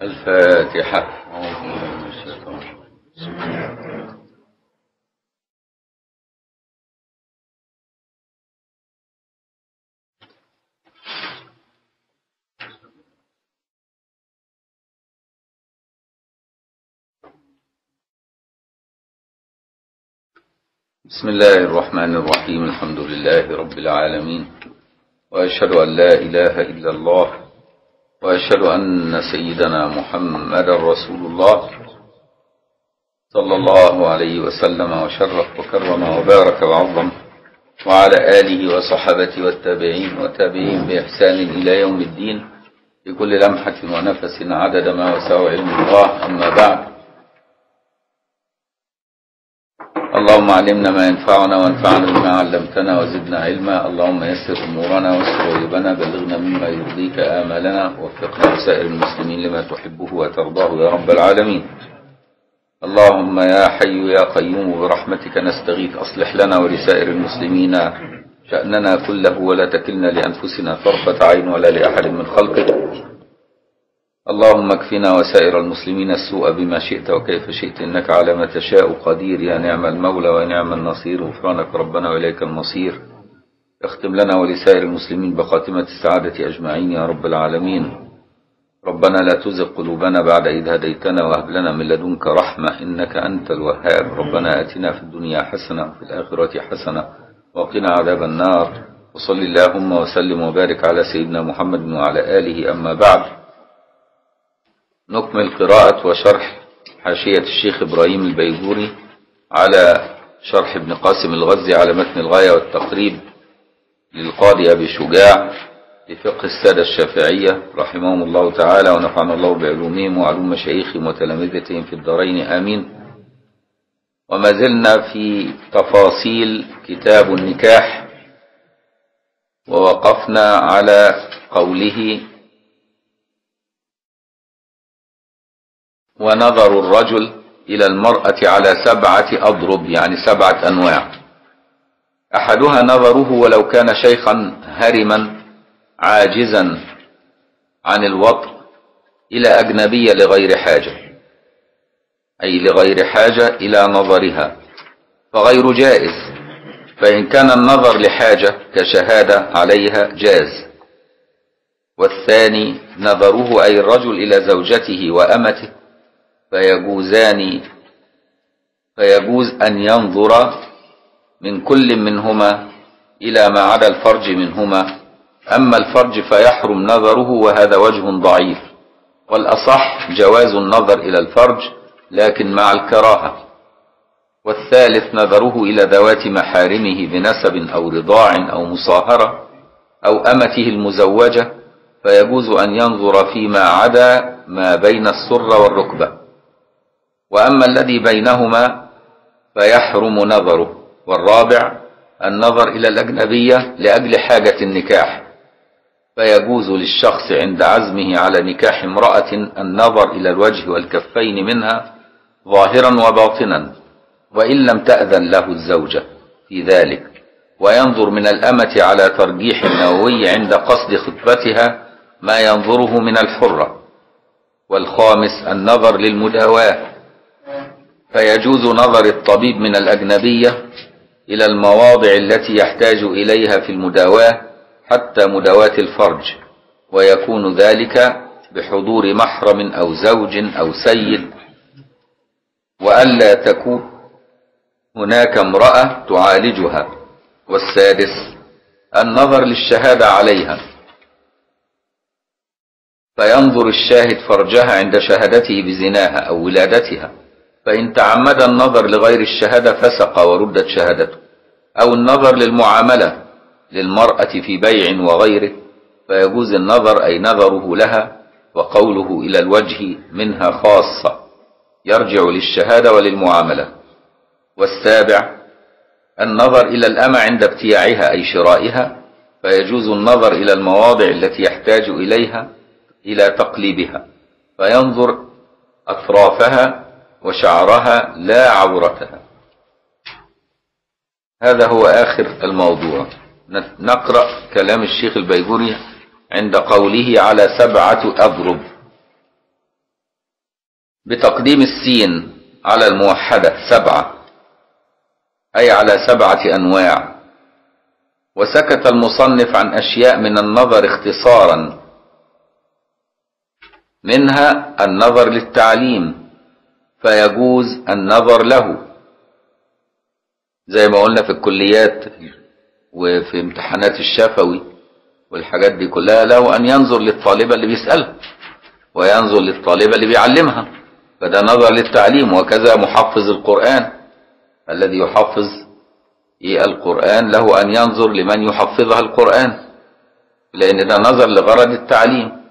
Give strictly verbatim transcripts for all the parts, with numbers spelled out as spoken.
الفاتحة. بسم الله الرحمن الرحيم. الحمد لله رب العالمين، وأشهد أن لا إله إلا الله، وأشهد أن سيدنا محمد رسول الله صلى الله عليه وسلم وشرف وكرم وبارك وعظم، وعلى آله وصحبه والتابعين وتابعين بإحسان إلى يوم الدين، بكل لمحة ونفس عدد ما وسع علم الله. أما بعد، اللهم علمنا ما ينفعنا وانفعنا بما علمتنا وزدنا علما. اللهم يسر أمورنا واستر عيوبنا، بلغنا مما يرضيك آمالنا، ووفقنا وسائر المسلمين لما تحبه وترضاه يا رب العالمين. اللهم يا حي يا قيوم برحمتك نستغيث، أصلح لنا ولسائر المسلمين شأننا كله، ولا تكلنا لأنفسنا طرفة عين ولا لأحد من خلقك. اللهم اكفنا وسائر المسلمين السوء بما شئت وكيف شئت، إنك على ما تشاء قدير. يا نعم المولى ونعم النصير، غفرانك ربنا وإليك المصير. اختم لنا ولسائر المسلمين بخاتمة السعادة أجمعين يا رب العالمين. ربنا لا تزغ قلوبنا بعد إذ هديتنا، وهب لنا من لدنك رحمة إنك أنت الوهاب. ربنا آتنا في الدنيا حسنة وفي الآخرة حسنة وقنا عذاب النار. وصل اللهم وسلم وبارك على سيدنا محمد وعلى آله. أما بعد، نكمل قراءة وشرح حاشية الشيخ إبراهيم البيجوري على شرح ابن قاسم الغزي على متن الغاية والتقريب للقاضي أبي شجاع لفقه السادة الشافعية رحمهم الله تعالى، ونفعنا الله بعلومهم وعلوم مشايخهم وتلامذتهم في الدارين آمين. وما زلنا في تفاصيل كتاب النكاح، ووقفنا على قوله: ونظر الرجل إلى المرأة على سبعة أضرب، يعني سبعة أنواع. أحدها نظره ولو كان شيخا هرما عاجزا عن الوطء إلى أجنبية لغير حاجة، أي لغير حاجة إلى نظرها، فغير جائز. فإن كان النظر لحاجة كشهادة عليها جاز. والثاني نظره أي الرجل إلى زوجته وأمته، فيجوزان فيجوز أن ينظر من كل منهما إلى ما عدا الفرج منهما. أما الفرج فيحرم نظره، وهذا وجه ضعيف، والأصح جواز النظر إلى الفرج لكن مع الكراهة. والثالث نظره إلى ذوات محارمه بنسب أو رضاع أو مصاهرة أو أمته المزوجة، فيجوز أن ينظر فيما عدا ما بين السرة والركبة. وأما الذي بينهما فيحرم نظره. والرابع النظر إلى الأجنبية لأجل حاجة النكاح، فيجوز للشخص عند عزمه على نكاح امرأة النظر إلى الوجه والكفين منها ظاهرا وباطنا، وإن لم تأذن له الزوجة في ذلك. وينظر من الأمة على ترجيح النووي عند قصد خطبتها ما ينظره من الحرة. والخامس النظر للمداواة، فيجوز نظر الطبيب من الأجنبية إلى المواضع التي يحتاج إليها في المداواة حتى مداواة الفرج، ويكون ذلك بحضور محرم أو زوج أو سيد، وألا تكون هناك امرأة تعالجها. والسادس النظر للشهادة عليها، فينظر الشاهد فرجها عند شهادته بزناها أو ولادتها، فإن تعمد النظر لغير الشهادة فسق وردت شهادته. أو النظر للمعاملة للمرأة في بيع وغيره، فيجوز النظر أي نظره لها، وقوله إلى الوجه منها خاصة يرجع للشهادة وللمعاملة. والسابع النظر إلى الأمة عند ابتياعها أي شرائها، فيجوز النظر إلى المواضع التي يحتاج إليها إلى تقليبها، فينظر أطرافها وشعرها لا عورتها. هذا هو آخر الموضوع. نقرأ كلام الشيخ البيجوري عند قوله على سبعة أضرب. بتقديم السين على الموحدة سبعة، أي على سبعة أنواع. وسكت المصنف عن أشياء من النظر اختصارا، منها النظر للتعليم فيجوز النظر له، زي ما قلنا في الكليات وفي امتحانات الشفوي والحاجات دي كلها، له أن ينظر للطالبة اللي بيسألها وينظر للطالبة اللي بيعلمها، فده نظر للتعليم. وكذا محفظ القرآن الذي يحفظ القرآن له أن ينظر لمن يحفظها القرآن، لأن ده نظر لغرض التعليم،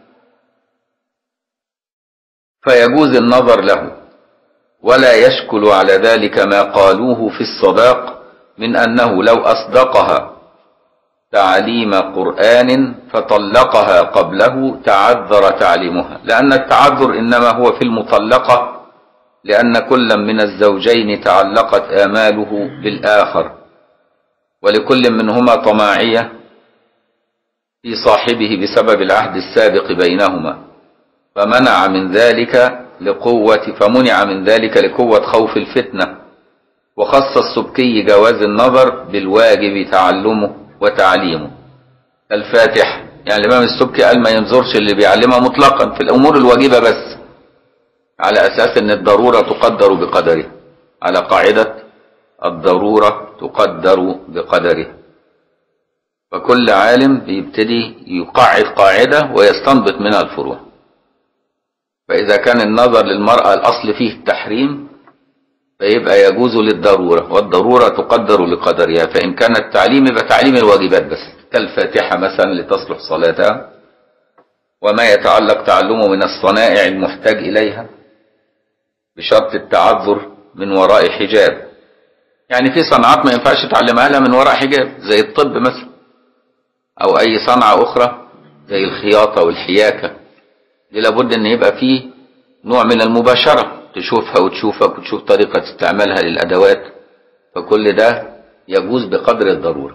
فيجوز النظر له. ولا يشكل على ذلك ما قالوه في الصداق من أنه لو أصدقها تعليم قرآن فطلقها قبله تعذر تعليمها، لأن التعذر إنما هو في المطلقة، لأن كل من الزوجين تعلقت آماله بالآخر، ولكل منهما طماعية في صاحبه بسبب العهد السابق بينهما، فمنع من ذلك لقوة فمنع من ذلك لقوة خوف الفتنة. وخص السبكي جواز النظر بالواجب تعلمه وتعليمه. الفاتح يعني الإمام السبكي قال ما ينظرش اللي بيعلمها مطلقا في الأمور الواجبة بس، على أساس أن الضرورة تقدر بقدره، على قاعدة الضرورة تقدر بقدره. فكل عالم بيبتدي يقعد قاعدة ويستنبط منها الفروع. فإذا كان النظر للمرأة الأصل فيه التحريم فيبقى يجوز للضرورة، والضرورة تقدر لقدرها. فإن كان التعليم يبقى تعليم الواجبات بس، كالفاتحة مثلا لتصلح صلاتها، وما يتعلق تعلمه من الصنائع المحتاج إليها بشرط التعذر من وراء حجاب. يعني في صنعات ما ينفعش تعلمها لها من وراء حجاب، زي الطب مثلا، أو أي صنعة أخرى زي الخياطة والحياكة، دي لابد أن يبقى فيه نوع من المباشرة، تشوفها وتشوفك وتشوف طريقة استعمالها للأدوات، فكل ده يجوز بقدر الضرورة.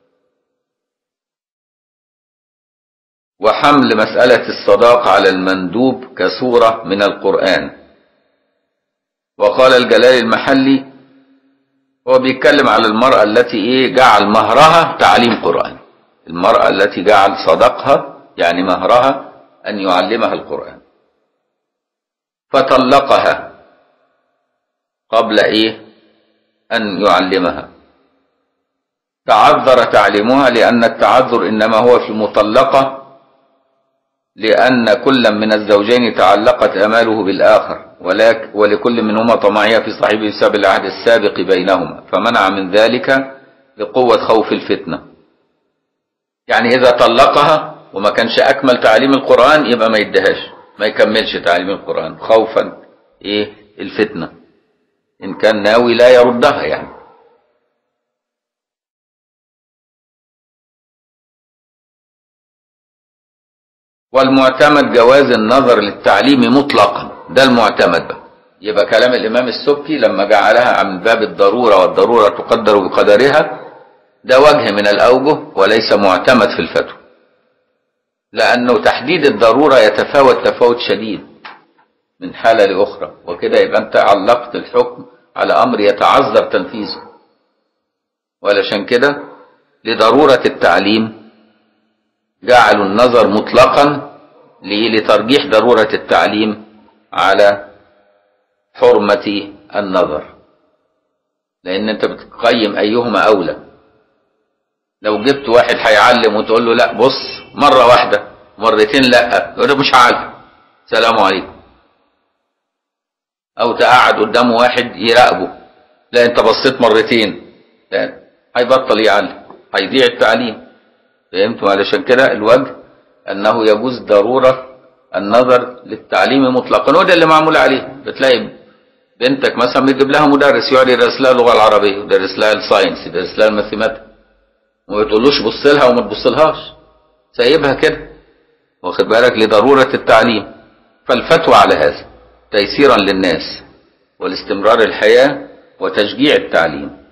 وحمل مسألة الصداق على المندوب كسورة من القرآن. وقال الجلال المحلي هو بيتكلم على المرأة التي ايه جعل مهرها تعليم قرآن، المرأة التي جعل صدقها يعني مهرها أن يعلمها القرآن، فطلقها قبل ايه أن يعلمها، تعذر تعليمها، لأن التعذر إنما هو في المطلقة، لأن كل من الزوجين تعلقت أماله بالآخر، ولكل منهما طماعية في صاحبه بسبب العهد السابق بينهما، فمنع من ذلك لقوة خوف الفتنة. يعني إذا طلقها وما كانش أكمل تعليم القرآن يبقى ما يدهاش، ما يكملش تعليم القرآن خوفا إيه الفتنة، إن كان ناوي لا يردها يعني. والمعتمد جواز النظر للتعليم مطلقا، ده المعتمد بقى. يبقى كلام الإمام السبكي لما جعلها من باب الضرورة والضرورة تقدر بقدرها، ده وجه من الأوجه وليس معتمد في الفتوى، لأنه تحديد الضرورة يتفاوت تفاوت شديد من حالة لأخرى، وكده يبقى أنت علقت الحكم على أمر يتعذر تنفيذه. ولشان كده لضرورة التعليم جعلوا النظر مطلقا لترجيح ضرورة التعليم على حرمة النظر، لأن أنت بتقيم أيهما أولى. لو جبت واحد هيعلم وتقول له لا بص مرة واحدة مرتين لا، يقول له مش عالم سلام عليكم. أو تقعد قدامه واحد يراقبه، لا أنت بصيت مرتين، لا هيبطل يعلم، هيضيع التعليم. فهمتوا؟ علشان كده الوجه أنه يجوز ضرورة النظر للتعليم مطلقا، وده اللي معمول عليه. بتلاقي بنتك مثلا بتجيب لها مدرس يقعد يدرس لها اللغة العربية، يدرس لها الساينس، يدرس لها الماثيماتيك، وما بتقولوش بص لها وما تبصلهاش، سايبها كده، واخد بالك، لضرورة التعليم. فالفتوى على هذا تيسيرا للناس والاستمرار الحياة وتشجيع التعليم.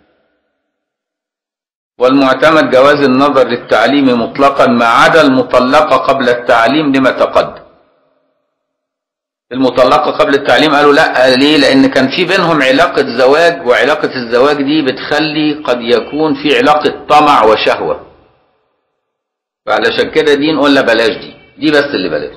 والمعتمد جواز النظر للتعليم مطلقا ما عدا المطلقة قبل التعليم لما تقدم. المطلقة قبل التعليم قالوا لا. ليه؟ لأن كان في بينهم علاقة زواج، وعلاقة الزواج دي بتخلي قد يكون في علاقة طمع وشهوة، فعلشان كده دي نقول لا بلاش، دي دي بس اللي بلاش.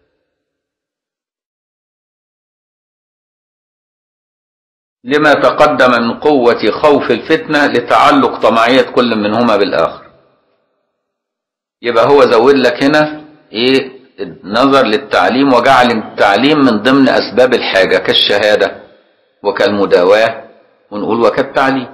لما تقدم من قوة خوف الفتنة لتعلق طمعية كل منهما بالآخر. يبقى هو زود لك هنا ايه؟ النظر للتعليم، وجعل التعليم من ضمن أسباب الحاجة كالشهادة وكالمداواة، ونقول وكالتعليم.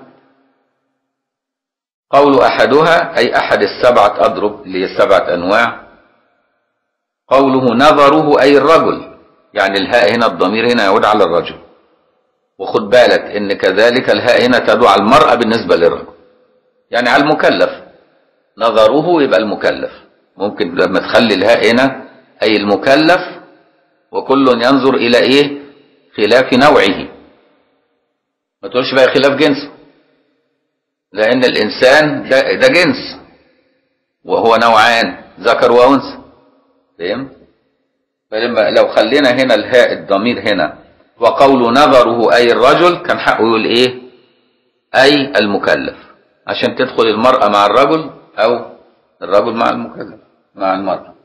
قول أحدها أي أحد السبعة أضرب اللي هي سبعة أنواع. قوله نظره أي الرجل، يعني الهاء هنا الضمير هنا يعود على الرجل، وخد بالك إن كذلك الهاء هنا تدعو على المرأة بالنسبة للرجل، يعني على المكلف. نظره يبقى المكلف، ممكن لما تخلي الهاء هنا أي المكلف، وكل ينظر إلى إيه؟ خلاف نوعه، ما تقولش بقى خلاف جنسه، لأن الإنسان ده, ده جنس وهو نوعان ذكر وأنثى، فهم؟ فلما لو خلينا هنا الهاء الضمير هنا وقول نظره أي الرجل، كان حقه يقول إيه؟ أي المكلف، عشان تدخل المرأة مع الرجل أو الرجل مع المكلف مع المرأة.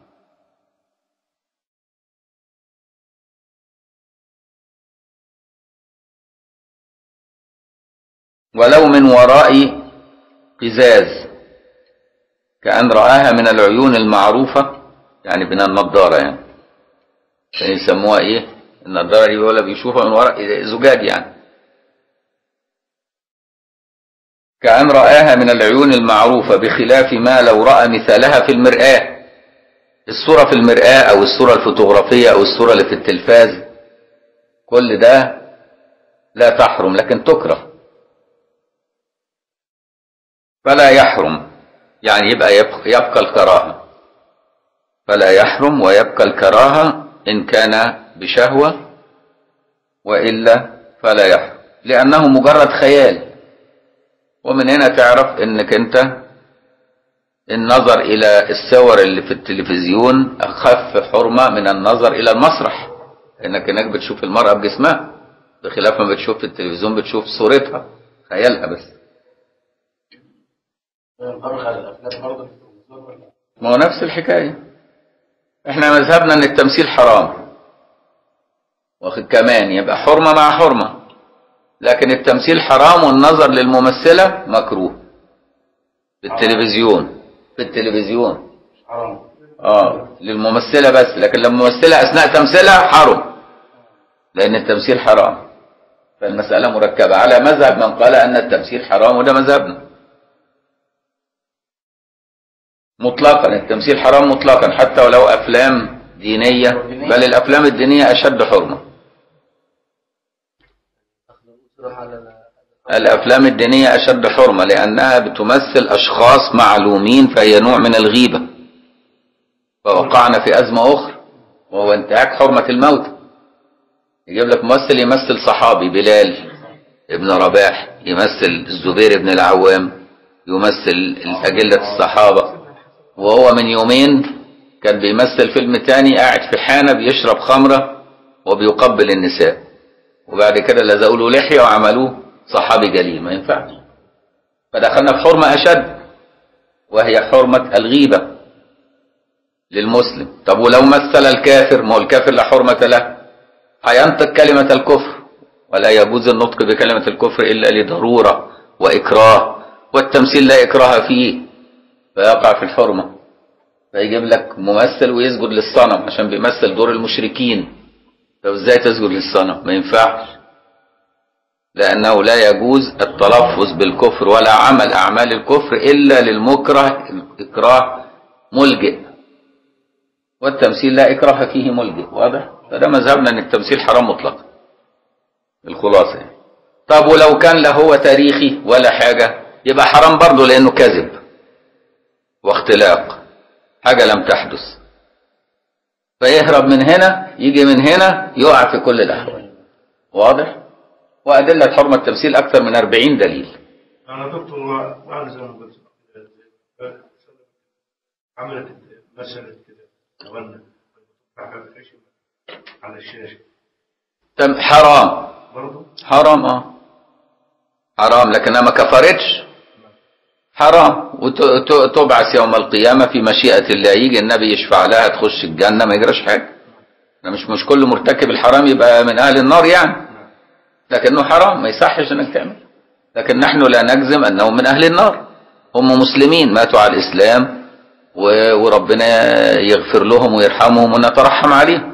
ولو من وراء قزاز، كأن رآها من العيون المعروفة، يعني من النضارة، يعني كان يسموها ايه النضارة دي؟ ولا بيشوفها من وراء زجاج يعني. كأن رآها من العيون المعروفة، بخلاف ما لو رأى مثالها في المرآة. الصورة في المرآة أو الصورة الفوتوغرافية أو الصورة اللي في التلفاز، كل ده لا تحرم لكن تكره. فلا يحرم يعني يبقى يبقى الكراهة، فلا يحرم ويبقى الكراهة إن كان بشهوة، وإلا فلا يحرم، لأنه مجرد خيال. ومن هنا تعرف إنك أنت النظر إلى الصور اللي في التلفزيون أخف حرمة من النظر إلى المسرح، إنك هناك بتشوف المرأة بجسمها، بخلاف ما بتشوف في التلفزيون بتشوف صورتها خيالها بس. ما هو نفس الحكاية. احنا مذهبنا ان التمثيل حرام، واخد كمان يبقى حرمة مع حرمة، لكن التمثيل حرام والنظر للممثلة مكروه في التلفزيون. في التلفزيون اه للممثلة بس، لكن للممثلة اثناء تمثيلها حرم، لان التمثيل حرام. فالمسألة مركبة على مذهب من قال ان التمثيل حرام، وده مذهبنا مطلقا. التمثيل حرام مطلقا حتى ولو افلام دينية، بل الافلام الدينية اشد حرمة. الافلام الدينية اشد حرمة لانها بتمثل اشخاص معلومين، فهي نوع من الغيبة، فوقعنا في ازمة اخرى وهو انتهاك حرمة الموت. يجيب لك ممثل يمثل صحابي بلال ابن رباح، يمثل الزبير ابن العوام، يمثل أجلة الصحابة، وهو من يومين كان بيمثل فيلم تاني قاعد في حانة بيشرب خمرة وبيقبل النساء، وبعد كده لزقوا له لحية وعملوه صحابي جليل. ما ينفعش. فدخلنا في حرمة أشد، وهي حرمة الغيبة للمسلم. طب ولو مثل الكافر؟ ما هو الكافر لا حرمة له، هينطق كلمة الكفر، ولا يجوز النطق بكلمة الكفر إلا لضرورة وإكراه، والتمثيل لا إكراه فيه فيقع في الحرمة. فيجيب لك ممثل ويسجد للصنم عشان بيمثل دور المشركين. طب ازاي تسجد للصنم؟ ما ينفعش، لأنه لا يجوز التلفظ بالكفر ولا عمل أعمال الكفر إلا للمكره إكراه ملجئ، والتمثيل لا إكراه فيه ملجئ. واضح؟ فده مذهبنا أن التمثيل حرام مطلقا الخلاصة يعني. طب ولو كان لا هو تاريخي ولا حاجة يبقى حرام برضه، لأنه كذب واختلاق، حاجة لم تحدث، فيهرب من هنا يجي من هنا يقع في كل الأحوال. واضح؟ وأدلة حرمة التمثيل أكثر من أربعين دليل. أنا دكتور وأنا زي ما قلت عملت مسألة كده، على الشاشة تم حرام برضه؟ حرام اه حرام، لكنها ما كفرتش. حرام، وتبعث يوم القيامة في مشيئة الله، يجي النبي يشفع لها تخش الجنة ما يجراش حاجة. مش مش كل مرتكب الحرام يبقى من أهل النار يعني، لكنه حرام ما يصحش انك تعمل. لكن نحن لا نجزم انهم من اهل النار، هم مسلمين ماتوا على الاسلام وربنا يغفر لهم ويرحمهم ونترحم عليهم.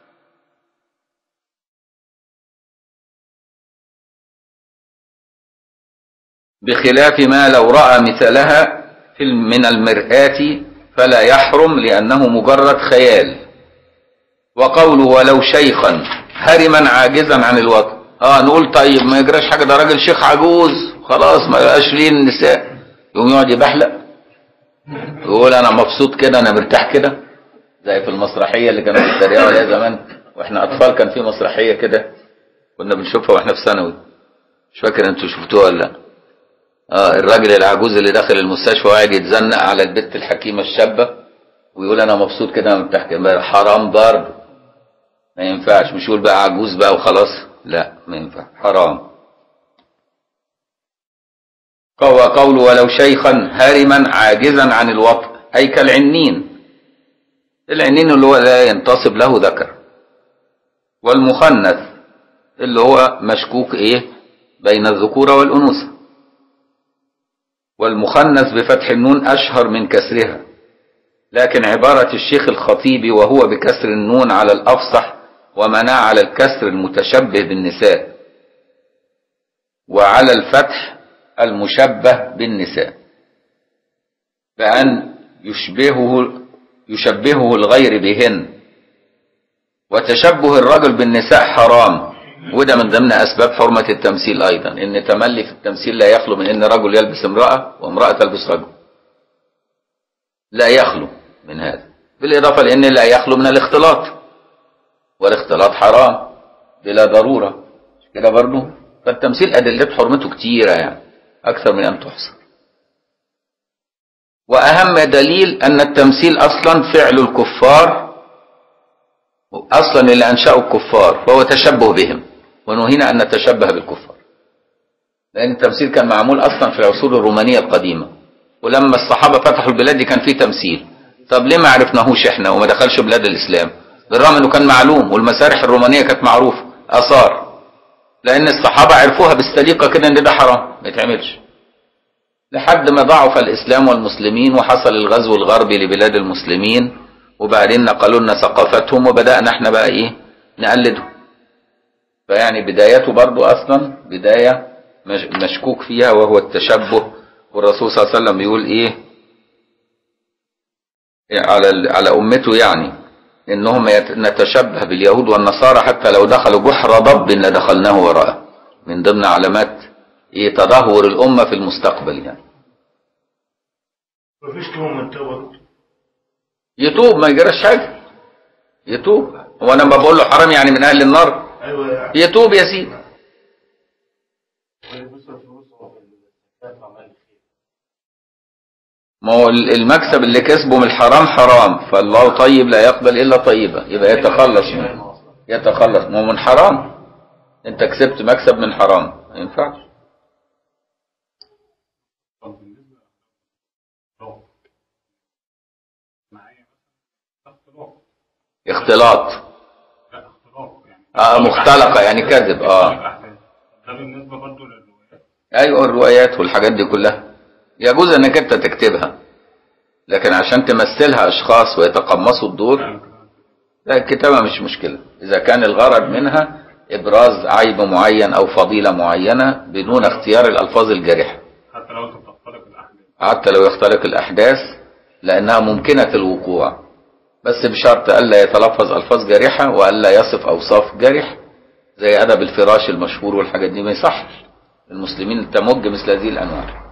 بخلاف ما لو رأى مثلها من المرآة فلا يحرم لأنه مجرد خيال. وقوله ولو شيخا هرما عاجزا عن الوطن، اه نقول طيب ما يجراش حاجه، ده راجل شيخ عجوز خلاص ما بقاش ليه النساء، يقوم يقعد يبحلق يقول انا مبسوط كده انا مرتاح كده، زي في المسرحيه اللي كانوا بيتريقوا عليها زمان واحنا اطفال. كان في مسرحيه كده كنا بنشوفها واحنا في ثانوي، مش فاكر انتوا شفتوها ولا لا. اه الراجل العجوز اللي داخل المستشفى وقاعد يتزنق على البت الحكيمه الشابه ويقول انا مبسوط كده انا مرتاح كده. حرام برضه ما ينفعش، مش يقول بقى عجوز بقى وخلاص، لا ما ينفع، حرام. قول ولو شيخا هارما عاجزا عن الوطء، أي كالعنين. العنين اللي هو لا ينتصب له ذكر، والمخنث اللي هو مشكوك ايه بين الذكورة والأنوثة. والمخنث بفتح النون أشهر من كسرها، لكن عبارة الشيخ الخطيبي وهو بكسر النون على الأفصح، ومنع على الكسر المتشبه بالنساء، وعلى الفتح المشبه بالنساء، فأن يشبهه يشبهه الغير بهن. وتشبه الرجل بالنساء حرام، وده من ضمن أسباب حرمة التمثيل أيضا، إن تملي في التمثيل لا يخلو من إن رجل يلبس امرأة وامرأة تلبس رجل، لا يخلو من هذا، بالإضافة لأن لا يخلو من الاختلاط، والاختلاط حرام بلا ضرورة كده برضه. فالتمثيل أدلة حرمته كتيرة يعني أكثر من أن تحصى. وأهم دليل أن التمثيل أصلا فعل الكفار، أصلا اللي أنشأوا الكفار، فهو تشبه بهم، ونهينا أن نتشبه بالكفار، لأن التمثيل كان معمول أصلا في العصور الرومانية القديمة، ولما الصحابة فتحوا البلاد دي كان فيه تمثيل. طب ليه ما عرفناهوش احنا وما دخلش بلاد الإسلام، بالرغم أنه كان معلوم والمسارح الرومانية كانت معروفة آثار، لأن الصحابة عرفوها بالسليقة كده أن ده حرام ما يتعملش، لحد ما ضعف الإسلام والمسلمين وحصل الغزو الغربي لبلاد المسلمين، وبعدين نقلوا لنا ثقافتهم وبدأنا احنا بقى ايه نقلدهم. فيعني بدايته برضو أصلا بداية مشكوك فيها وهو التشبه. والرسول صلى الله عليه وسلم بيقول ايه على على أمته، يعني إنهم نتشبه باليهود والنصارى حتى لو دخلوا جحر ضب لدخلناه وراءه، من ضمن علامات ايه تدهور الأمة في المستقبل يعني. مفيش توم من توبة، يتوب ما يجراش حاجة، يتوب. هو أنا ما بقول له حرام يعني من أهل النار؟ أيوة يعني. يتوب يا سيدي. ما هو المكسب اللي كسبه من الحرام حرام، فالله طيب لا يقبل إلا طيبة، يبقى يتخلص منه، يتخلص ما هو من حرام. أنت كسبت مكسب من حرام ما ينفعش. اختلاط، اه مختلقة يعني كذب. اه ده بالنسبة برضه للروايات. ايوه الروايات والحاجات دي كلها يجوز انك انت تكتبها، لكن عشان تمثلها اشخاص ويتقمصوا الدور لا، الكتابة مش مشكلة اذا كان الغرض منها ابراز عيب معين او فضيلة معينة بدون اختيار الالفاظ الجارحة، حتى لو انت بتختلق الاحداث، حتى لو يختلق الاحداث لانها ممكنة الوقوع، بس بشرط ألا يتلفظ ألفاظ جارحة وألا يصف أوصاف جارحة زي أدب الفراش المشهور والحاجات دي، ما يصحش المسلمين تمج مثل هذه الأنواع.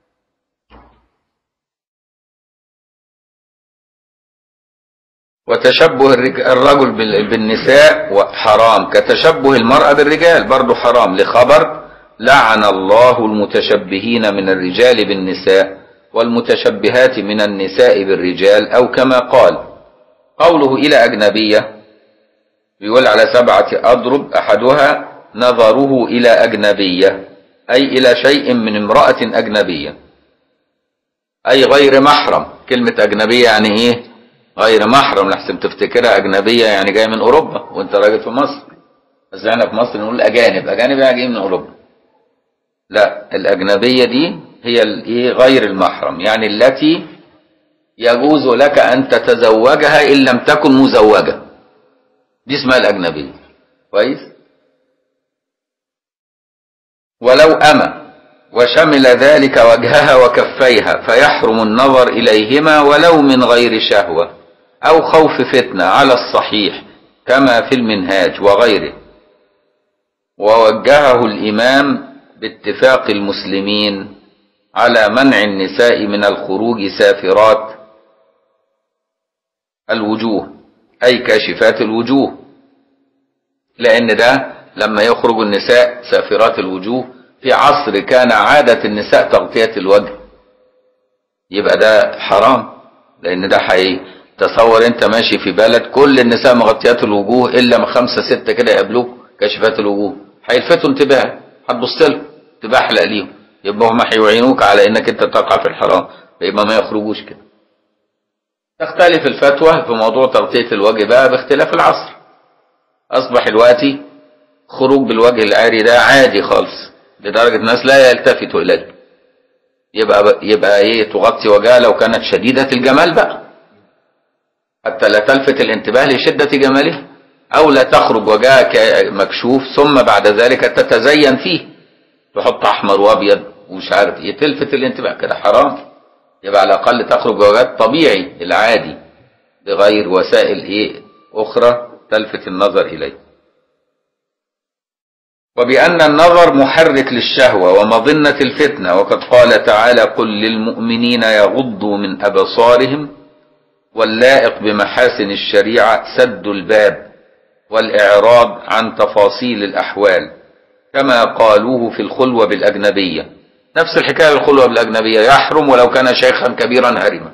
وتشبه الرجل بالنساء حرام، كتشبه المرأة بالرجال برضو حرام، لخبر لعن الله المتشبهين من الرجال بالنساء والمتشبهات من النساء بالرجال، أو كما قال. قوله إلى أجنبية بيقول على سبعة أضرب أحدها نظره إلى أجنبية، أي إلى شيء من امرأة أجنبية، أي غير محرم. كلمة أجنبية يعني إيه؟ غير محرم، لحسن تفتكرها أجنبية يعني جاية من أوروبا وأنت راجل في مصر. بس احنا في مصر نقول أجانب، أجانب يعني جاية من أوروبا. لا، الأجنبية دي هي الإيه؟ غير المحرم، يعني التي يجوز لك أن تتزوجها إن لم تكن مزوجة، دي اسمها الأجنبية. كويس؟ ولو أما وشمل ذلك وجهها وكفيها فيحرم النظر إليهما ولو من غير شهوة أو خوف فتنة على الصحيح كما في المنهاج وغيره. ووجهه الإمام باتفاق المسلمين على منع النساء من الخروج سافرات الوجوه، أي كاشفات الوجوه، لأن ده لما يخرج النساء سافرات الوجوه في عصر كان عادة النساء تغطية الوجه، يبقى ده حرام. لأن ده حقيقي، تصور أنت ماشي في بلد كل النساء مغطيات الوجوه إلا ما خمسة ستة كده يقابلوك كاشفات الوجوه، هيلفتوا انتباه، هتبص لهم تبقى أحلق ليهم، يبقى هم هيعينوك على إنك أنت تقع في الحرام، فيبقى ما يخرجوش كده. تختلف الفتوى في موضوع تغطية الوجه بقى باختلاف العصر. أصبح دلوقتي خروج بالوجه العاري ده عادي خالص، لدرجة الناس لا يلتفتوا إليه. يبقى يبقى إيه؟ تغطي وجهها لو كانت شديدة الجمال بقى، حتى لا تلفت الانتباه لشدة جمالها، أو لا تخرج وجهها مكشوف ثم بعد ذلك تتزين فيه، تحط أحمر وأبيض ومش عارف إيه، تلفت الانتباه، كده حرام. يبقى على الأقل تخرج وجهها الطبيعي العادي بغير وسائل إيه أخرى تلفت النظر إليه. وبأن النظر محرك للشهوة ومظنة الفتنة، وقد قال تعالى: قل للمؤمنين يغضوا من أبصارهم، واللائق بمحاسن الشريعة سد الباب والإعراض عن تفاصيل الأحوال، كما قالوه في الخلوة بالأجنبية. نفس الحكاية الخلوة بالأجنبية، يحرم ولو كان شيخا كبيرا هرما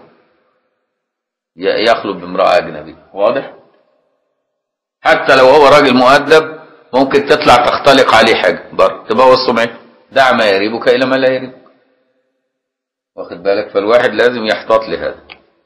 يخلو بامرأة أجنبية. واضح؟ حتى لو هو راجل مؤدب ممكن تطلع تختلق عليه حاجة بر تبوظ سمعته. دع ما يريبك إلى ما لا يريبك، واخد بالك؟ فالواحد لازم يحتاط لهذا.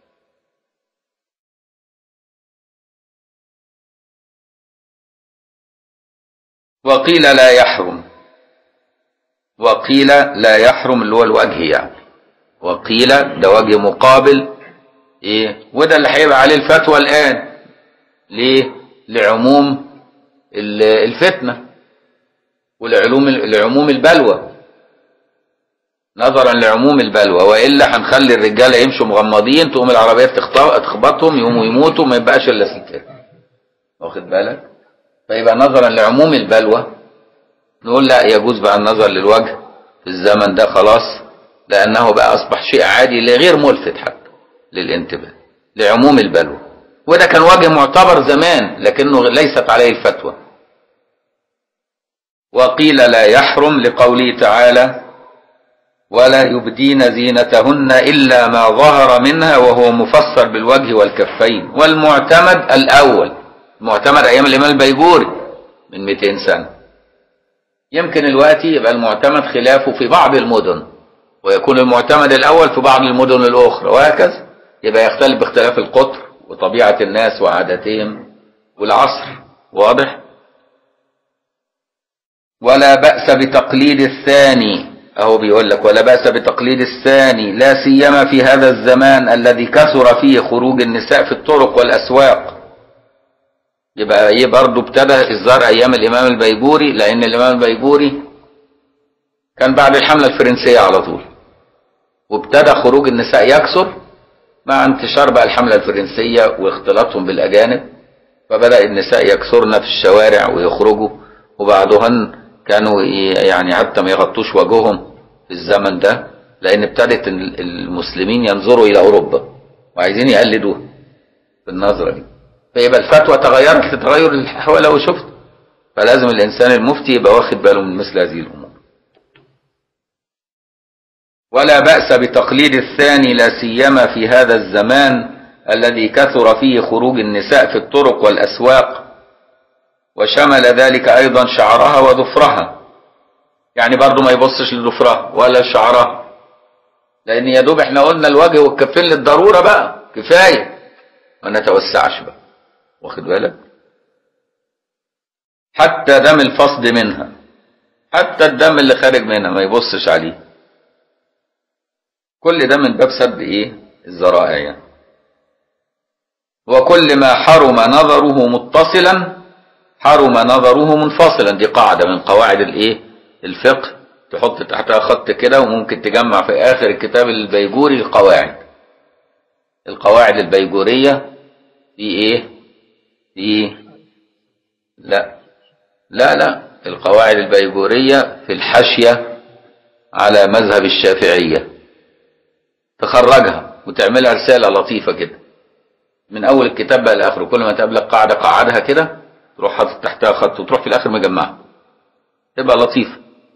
وقيل لا يحرم، وقيل لا يحرم اللي هو الوجه يعني، وقيل ده وجه مقابل ايه، وده اللي هيبقى عليه الفتوى الآن. ليه؟ لعموم الفتنة ولعلوم لعموم البلوى، نظرا لعموم البلوى، وإلا هنخلي الرجالة يمشوا مغمضين، تقوم العربية تخبطهم يقوموا يموتوا ما يبقاش إلا ستات، واخد بالك؟ فيبقى نظرا لعموم البلوى نقول لا، يجوز بقى النظر للوجه في الزمن ده خلاص، لأنه بقى أصبح شيء عادي غير ملفت حتى للانتباه لعموم البلوى. وده كان وجه معتبر زمان لكنه ليست عليه الفتوى. وقيل لا يحرم لقوله تعالى: ولا يبدين زينتهن إلا ما ظهر منها، وهو مفسر بالوجه والكفين. والمعتمد الأول، المعتمد أيام الإمام البيجوري من مئتين سنة، يمكن الوقت يبقى المعتمد خلافه في بعض المدن، ويكون المعتمد الأول في بعض المدن الأخرى، وهكذا. يبقى يختلف باختلاف القطر وطبيعة الناس وعاداتهم والعصر. واضح؟ ولا بأس بتقليد الثاني، أهو بيقول لك ولا بأس بتقليد الثاني، لا سيما في هذا الزمان الذي كثر فيه خروج النساء في الطرق والأسواق. يبقى ايه برضه ابتدى الظاهر أيام الإمام البيجوري، لأن الإمام البيجوري كان بعد الحملة الفرنسية على طول، وابتدى خروج النساء يكثر مع انتشار بقى الحملة الفرنسية واختلاطهم بالأجانب، فبدأ النساء يكثرن في الشوارع ويخرجوا، وبعضهن كانوا يعني حتى ما يغطوش وجههم في الزمن ده، لأن ابتدت المسلمين ينظروا إلى أوروبا وعايزين يقلدوه في النظرة دي، فيبقى الفتوى تغيرت لتغير الأحوال لو شفت. فلازم الإنسان المفتي يبقى واخد باله من مثل هذه الأمور. ولا بأس بتقليد الثاني، لا سيما في هذا الزمان الذي كثر فيه خروج النساء في الطرق والأسواق، وشمل ذلك أيضا شعرها وظفرها، يعني برضو ما يبصش لظفرها ولا شعرها، لأن يا دوب احنا قلنا الوجه والكفين للضرورة بقى كفاية، ما نتوسعش بقى، واخد بالك؟ حتى دم الفصد منها، حتى الدم اللي خارج منها ما يبصش عليه. كل ده من باب سد ايه؟ الذرائع يعني. وكل ما حرم نظره متصلا حرم نظره منفصلا، دي قاعدة من قواعد الايه؟ الفقه، تحط تحتها خط كده، وممكن تجمع في اخر الكتاب البيجوري القواعد. القواعد البيجورية في ايه؟ في ايه؟ لا لا لا القواعد البيجورية في الحاشية على مذهب الشافعية، تخرجها وتعملها رسالة لطيفة كده من اول الكتاب بقى لاخره، كل ما تقابلك قاعدة قعدها كده تروح حاطط تحتها خط وتروح في الاخر مجمعها، تبقى لطيفة.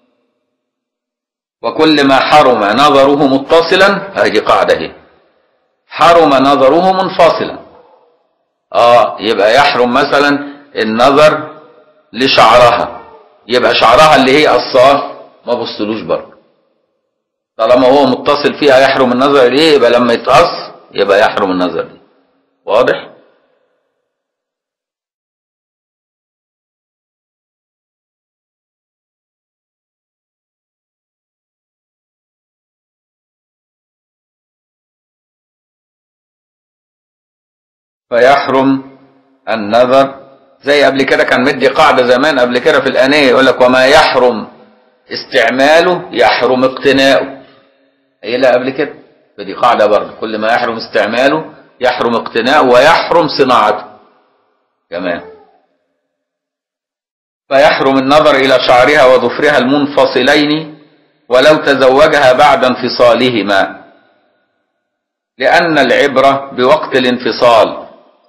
وكل ما حرم نظره متصلا، هذه قاعدة اهي، حرم نظره منفصلا. اه يبقى يحرم مثلا النظر لشعرها، يبقى شعرها اللي هي قصاه ما بصلوش برضه، طالما هو متصل فيها يحرم النظر ليه، يبقى لما يتقص يبقى يحرم النظر ليه. واضح؟ فيحرم النظر، زي قبل كده كان مدي قاعدة زمان قبل كده في الآنية، يقول لك وما يحرم استعماله يحرم اقتناؤه، قايلها قبل كده، فدي قاعدة برضه، كل ما يحرم استعماله يحرم اقتناؤه ويحرم صناعته كمان. فيحرم النظر إلى شعرها وظفرها المنفصلين ولو تزوجها بعد انفصالهما، لأن العبرة بوقت الانفصال،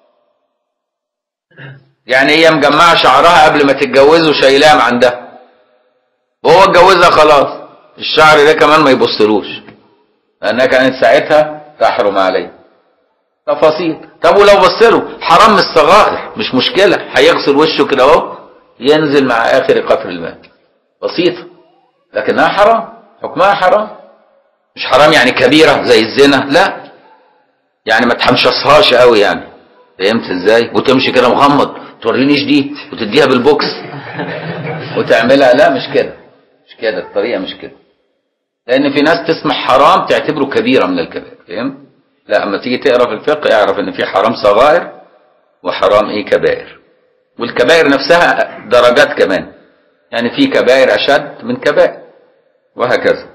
يعني هي مجمعة شعرها قبل ما تتجوزه شايلاه عندها، وهو اتجوزها خلاص، الشعر ده كمان ما يبصلوش لأنها كانت ساعتها تحرم عليه. تفاصيل. طب ولو بصله حرام من الصغائر مش مشكلة، هيغسل وشه كده اهو ينزل مع آخر قطر الماء، بسيطة، لكنها حرام، حكمها حرام. مش حرام يعني كبيرة زي الزنا، لا، يعني ما تحمشصهاش قوي يعني، فهمت ازاي؟ وتمشي كده مغمض تورينيش دي وتديها بالبوكس وتعملها، لا مش كده، مش كده الطريقة، مش كده، لأن في ناس تسمح حرام تعتبره كبيرة من الكبائر، فهمت؟ لا، اما تيجي تقرا في الفقه اعرف ان في حرام صغائر وحرام ايه؟ كبائر. والكبائر نفسها درجات كمان، يعني في كبائر اشد من كبائر وهكذا.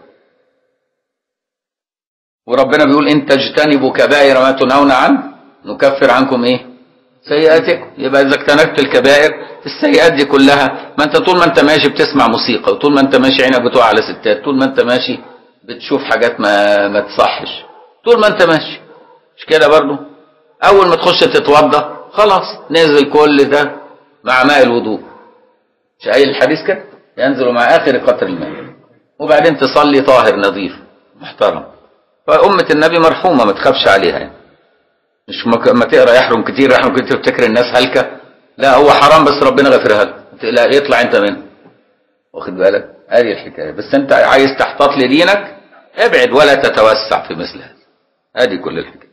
وربنا بيقول ان تجتنبوا كبائر ما تنهون عنه نكفر عنكم ايه؟ سيئاتكم. يبقى اذا اجتنبت الكبائر السيئات دي كلها، ما انت طول ما انت ماشي بتسمع موسيقى، وطول ما انت ماشي عينك بتقع على ستات، طول ما انت ماشي بتشوف حاجات ما ما تصحش، طول ما انت ماشي، مش كده برضو؟ اول ما تخش تتوضى خلاص نزل كل ده مع ماء الوضوء، مش قايل الحديث كده؟ ينزل مع اخر قطر الماء، وبعدين تصلي طاهر نظيف محترم. فأمة النبي مرحومة، ما تخافش عليها يعني. مش ما تقرا يحرم كتير يحرم كتير تفتكر الناس هلكة، لا هو حرام بس ربنا غفرها لك، لا يطلع انت منه، واخد بالك؟ ادي الحكايه. بس انت عايز تحتاط لدينك ابعد ولا تتوسع في مثل هذا، ادي كل الحكايه.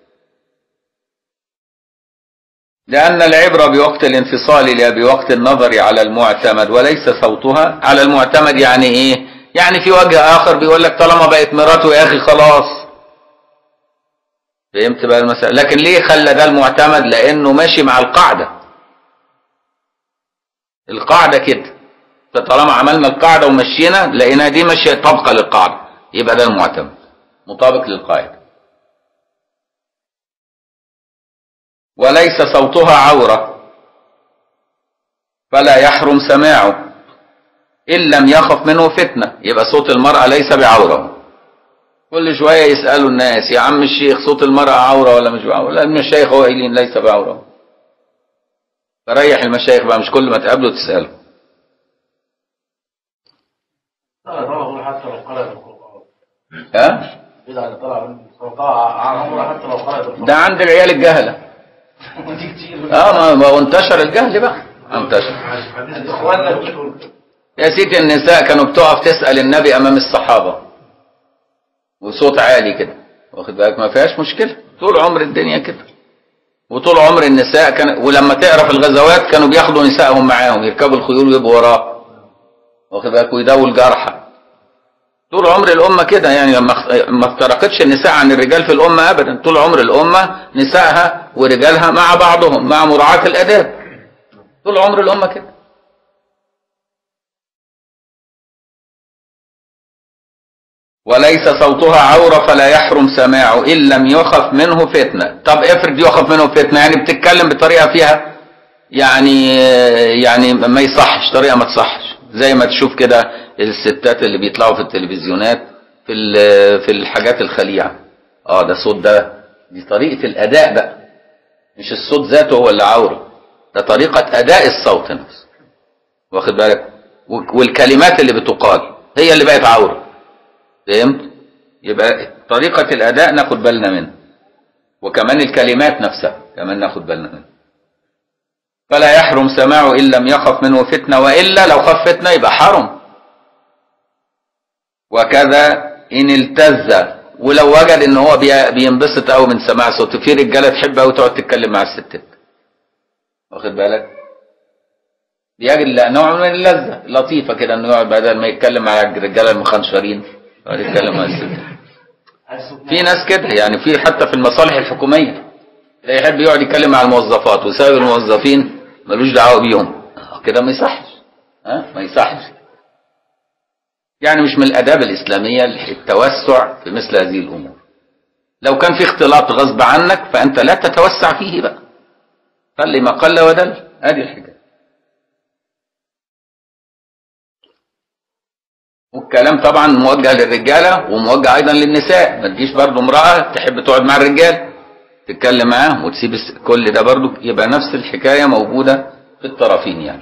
لأن العبرة بوقت الانفصال لا بوقت النظر على المعتمد وليس صوتها. على المعتمد يعني ايه؟ يعني في وجه آخر بيقول لك طالما بقت مراته يا أخي خلاص، فهمت بقى المسألة؟ لكن ليه خلى ده المعتمد؟ لأنه ماشي مع القاعدة، القاعدة كده، فطالما عملنا القاعدة ومشينا لقينا دي ماشية طبقة للقاعدة، يبقى ده المعتمد مطابق للقاعدة. وليس صوتها عورة فلا يحرم سماعه إن لم يخف منه فتنة. يبقى صوت المرأة ليس بعورة. كل شوية يسألوا الناس يا عم الشيخ صوت المرأة عورة ولا مش بعورة؟ لا، المشايخ هو قايلين ليس بعورة. فريح المشايخ بقى، مش كل ما تقابله تسأله. ها؟ ده عند العيال الجهلة. اه ما هو انتشر الجهل بقى، انتشر. يا سيدي النساء كانوا بتقف تسأل النبي امام الصحابة وصوت عالي كده، واخد بالك؟ ما فيهاش مشكلة، طول عمر الدنيا كده، وطول عمر النساء كان، ولما تقرا في الغزوات كانوا بياخدوا نسائهم معاهم يركبوا الخيول ويبقوا وراه، واخد بالك؟ ويداووا الجرحى. طول عمر الامه كده، يعني لما ما افترقتش النساء عن الرجال في الامه ابدا، طول عمر الامه نسائها ورجالها مع بعضهم مع مراعاه الاداب، طول عمر الامه كده. وليس صوتها عورة فلا يحرم سماعه إن لم يخف منه فتنة. طب افرض يخف منه فتنة، يعني بتتكلم بطريقة فيها يعني يعني ما يصحش، طريقة ما تصحش، زي ما تشوف كده الستات اللي بيطلعوا في التلفزيونات في في الحاجات الخليعة، اه ده صوت، ده دي طريقة الأداء بقى، مش الصوت ذاته هو اللي عورة، ده طريقة أداء الصوت نفسه، واخد بالك؟ والكلمات اللي بتقال هي اللي بقت عورة، فهمت؟ يبقى طريقة الأداء ناخد بالنا منها، وكمان الكلمات نفسها كمان ناخد بالنا منها. فلا يحرم سماعه إن لم يخف منه فتنة، وإلا لو خف فتنة يبقى حرم. وكذا إن التز، ولو وجد إن هو بينبسط أوي من سماع صوته، في رجالة تحب أوي تقعد تتكلم مع الستات، واخد بالك؟ بيجد نوع من اللذة لطيفة كده إنه يقعد بدل ما يتكلم مع الرجالة المخنشرين يقعد يتكلم مع الستات. في ناس كده، يعني في حتى في المصالح الحكومية يحب يقعد يتكلم مع الموظفات وسايب الموظفين ملوش دعوه بيهم، كده ما يصحش، ها ما يصحش. يعني مش من الاداب الاسلاميه التوسع في مثل هذه الامور. لو كان في اختلاط غصب عنك فانت لا تتوسع فيه بقى، خلي ما قل ودل، ادي الحكايه. والكلام طبعا موجه للرجاله وموجه ايضا للنساء، ما تجيش برضه امراه تحب تقعد مع الرجال تتكلم معاهم وتسيب كل ده، برضو يبقى نفس الحكاية موجودة في الطرفين يعني.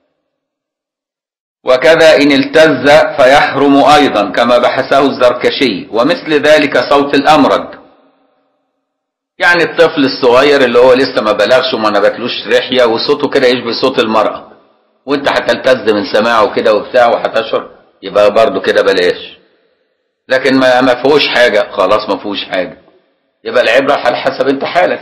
وكذا إن التز فيحرم أيضا كما بحثه الزركشي، ومثل ذلك صوت الأمرد، يعني الطفل الصغير اللي هو لسه ما بلغش وما نبتلوش رحية وصوته كده يشبه صوت المرأة، وانت هتلتز من سماعه كده وبتاع وهتشعر، يبقى برضو كده بلاش. لكن ما ما فيهوش حاجة، خلاص ما فيهوش حاجة، يبقى العبرة على حسب انت حالك.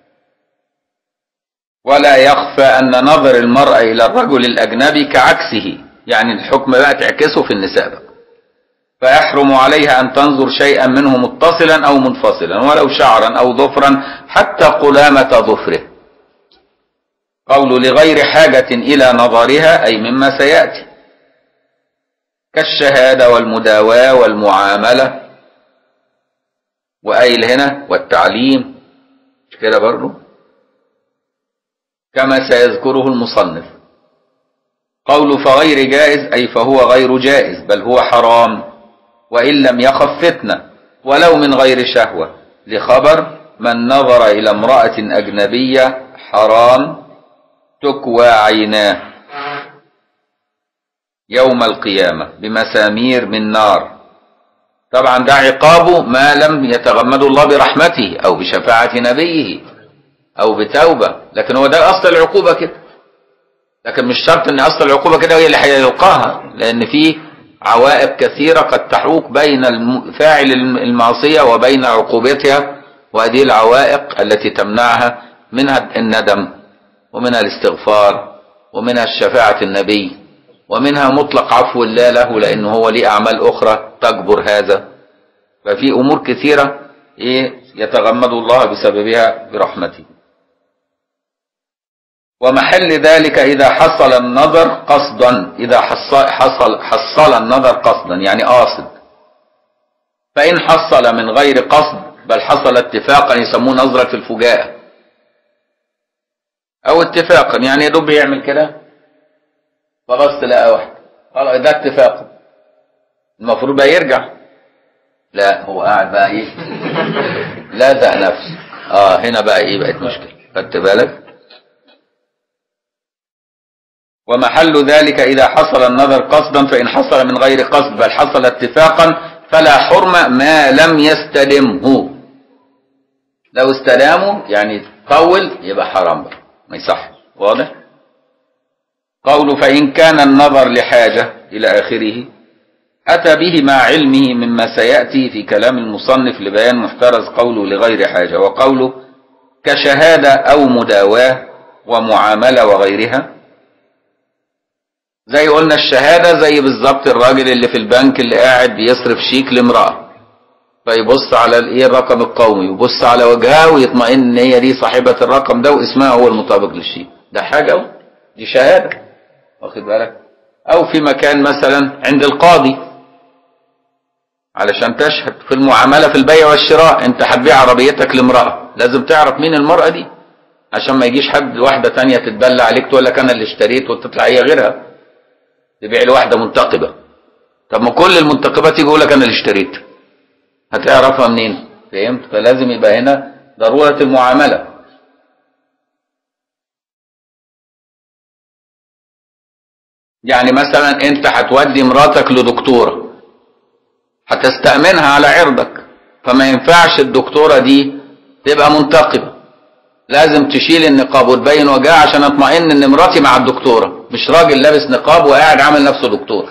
ولا يخفى أن نظر المرأة إلى الرجل الأجنبي كعكسه، يعني الحكم بقى تعكسه في النساء بقى. فيحرم عليها أن تنظر شيئا منه متصلا أو منفصلا، ولو شعرا أو ظفرا حتى قلامة ظفره. قول لغير حاجة إلى نظرها أي مما سيأتي، كالشهادة والمداواة والمعاملة، وقايل هنا والتعليم، مش كده برضه؟ كما سيذكره المصنف. قوله فغير جائز أي فهو غير جائز، بل هو حرام، وإن لم يخف فتنة ولو من غير شهوة، لخبر من نظر إلى امرأة أجنبية حرام تكوى عيناه يوم القيامة بمسامير من نار. طبعا ده عقابه ما لم يتغمد الله برحمته أو بشفاعة نبيه أو بتوبة، لكن هو ده أصل العقوبة كده. لكن مش شرط أن أصل العقوبة كده هي اللي هيلقاها، لأن في عوائق كثيرة قد تحوك بين فاعل المعصية وبين عقوبتها، وهذه العوائق التي تمنعها منها الندم، ومنها الاستغفار، ومنها الشفاعة النبي، ومنها مطلق عفو الله له لأنه هو ليه أعمال أخرى تجبر هذا. ففي أمور كثيرة يتغمد الله بسببها برحمته. ومحل ذلك إذا حصل النظر قصدا، إذا حصل, حصل النظر قصدا يعني قاصد. فإن حصل من غير قصد بل حصل اتفاقا يسموه نظرة الفجاءة، أو اتفاقا يعني يا دوب يعمل كده فبص لقى واحد، خلاص ده اتفاق، المفروض بقى يرجع، لا هو قاعد بقى ايه لازق نفسه. اه هنا بقى ايه بقت مشكله، خدت بالك؟ ومحل ذلك إذا حصل النظر قصدا، فإن حصل من غير قصد بل حصل اتفاقا فلا حرم ما لم يستلمه. لو استلامه يعني طول يبقى حرام بقى، ما يصح. واضح؟ قوله فإن كان النظر لحاجة إلى آخره أتى به مع علمه مما سيأتي في كلام المصنف لبيان محترز قوله لغير حاجة، وقوله كشهادة أو مداواة ومعاملة وغيرها. زي قلنا الشهادة زي بالظبط الراجل اللي في البنك اللي قاعد بيصرف شيك لامرأة، فيبص على الايه الرقم القومي ويبص على وجهها ويطمئن ان هي دي صاحبة الرقم ده واسمها هو المطابق للشيك، ده حاجة دي شهادة، واخد بالك؟ او في مكان مثلا عند القاضي علشان تشهد في المعاملة في البيع والشراء، انت هتبيع عربيتك لامرأة لازم تعرف مين المرأة دي عشان ما يجيش حد واحدة تانية تتبلى عليك تقول لك انا اللي اشتريت وتطلع هي غيرها، تبيع لواحدة منتقبة. طب ما كل المنتقبات يجي يقول لك انا اللي اشتريت، هتعرفها منين؟ فهمت؟ فلازم يبقى هنا ضرورة المعاملة. يعني مثلا انت هتودي مراتك لدكتورة هتستأمنها على عرضك، فما ينفعش الدكتورة دي تبقى منتقبة، لازم تشيل النقاب وتبين وجهها عشان اطمئن ان مراتي مع الدكتورة، مش راجل لابس نقاب وقاعد عامل نفسه دكتور.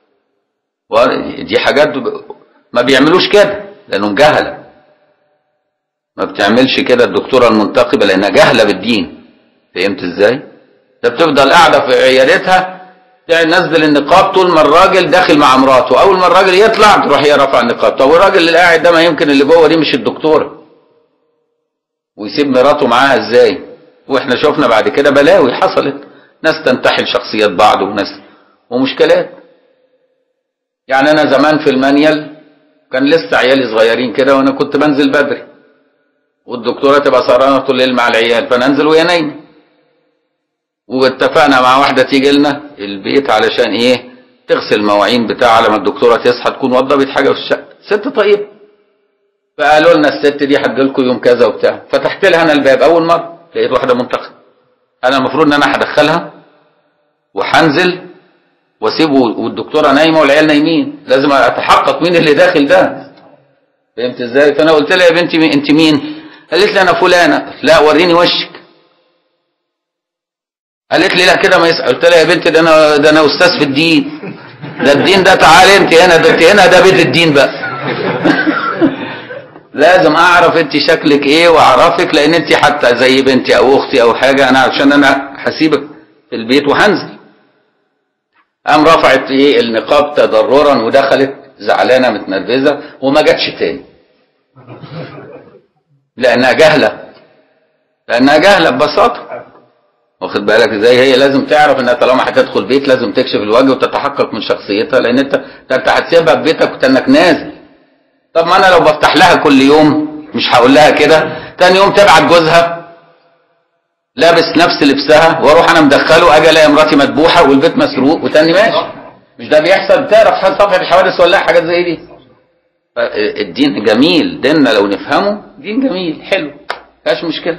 دي حاجات ما بيعملوش كده لانهم جهلة، ما بتعملش كده الدكتورة المنتقبة لانها جهلة بالدين. فهمت ازاي؟ ده بتفضل قاعدة في عيادتها تنزل النقاب طول ما الراجل داخل مع مراته، اول ما الراجل يطلع تروح هي رافعه النقاب. طب والراجل اللي قاعد ده ما يمكن اللي جوه دي مش الدكتوره، ويسيب مراته معاها ازاي؟ واحنا شفنا بعد كده بلاوي حصلت، ناس تنتحل شخصيات بعض وناس ومشكلات. يعني انا زمان في المانيال كان لسه عيالي صغيرين كده وانا كنت بنزل بدري، والدكتوره تبقى سهرانه طول الليل مع العيال فننزل وهي نايمه، واتفقنا مع واحدة تيجي لنا البيت علشان ايه تغسل المواعين بتاع لما الدكتورة تصحى تكون وضبت حاجة في الشقة، ست طيب. فقالوا لنا الست دي هتجيلكوا يوم كذا وبتاع، فتحت لها انا الباب اول مرة لقيت واحدة منتقبة، انا المفروض ان انا هدخلها وهنزل واسيبه والدكتورة نايمة والعيال نايمين، لازم اتحقق مين اللي داخل ده. فهمت ازاي؟ فانا قلت لها يا بنتي انت مين؟ قالت لي انا فلانة. لا وريني وشك. قالت لي لا كده ما يسأل. قلت لها يا بنت ده انا ده انا استاذ في الدين، ده الدين ده تعالي انت هنا، ده انت هنا ده بيت الدين بقى. لازم اعرف انت شكلك ايه واعرفك، لان انت حتى زي بنتي او اختي او حاجه، انا عشان انا هسيبك في البيت وهنزل. قام رفعت ايه النقاب تضررا ودخلت زعلانه متنرفزه وما جاتش تاني لانها جهله، لانها جهله ببساطه. واخد بالك ازاي؟ هي لازم تعرف انها طالما هتدخل بيت لازم تكشف الوجه وتتحقق من شخصيتها، لان انت انت هتسيبها في بيتك وتنك نازل. طب ما انا لو بفتح لها كل يوم مش هقول لها كده، تاني يوم تبعت جوزها لابس نفس لبسها واروح انا مدخله، اجي الاقي مراتي مذبوحه والبيت مسروق وتاني ماشي. مش ده بيحصل؟ تعرف صفحه الحوادث ولا حاجات زي دي؟ الدين جميل، ديننا لو نفهمه دين جميل حلو مفيهاش مشكله.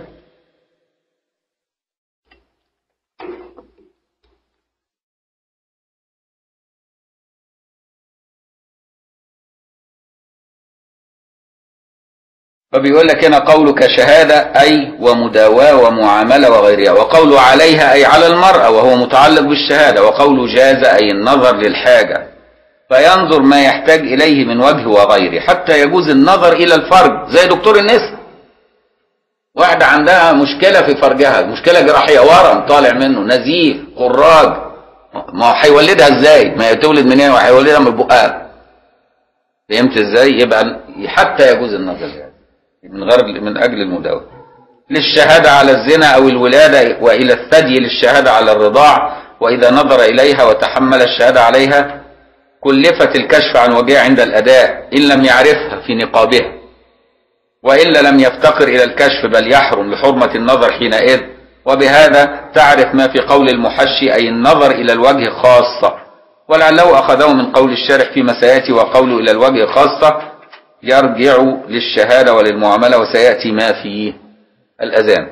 فبيقول لك هنا قولك شهادة أي ومداواة ومعاملة وغيرها، وقوله عليها أي على المرأة وهو متعلق بالشهادة، وقوله جاز أي النظر للحاجة فينظر ما يحتاج إليه من وجه وغيره حتى يجوز النظر إلى الفرج، زي دكتور النساء واحدة عندها مشكلة في فرجها، مشكلة جراحية، ورم طالع منه، نزيف، خراج، ما هو هيولدها ازاي؟ ما هي تولد منين وهيولدها من بقها. فهمت ازاي؟ يبقى حتى يجوز النظر يعني من غير من اجل المداواه. للشهاده على الزنا او الولاده، والى الثدي للشهاده على الرضاع، واذا نظر اليها وتحمل الشهاده عليها كلفت الكشف عن وجهها عند الاداء ان لم يعرفها في نقابها، والا لم يفتقر الى الكشف بل يحرم لحرمه النظر حينئذ. وبهذا تعرف ما في قول المحشي اي النظر الى الوجه خاصه، ولعله اخذه من قول الشارح فيما سياتي وقوله الى الوجه خاصه يرجع للشهادة وللمعاملة، وسيأتي ما فيه الأذان.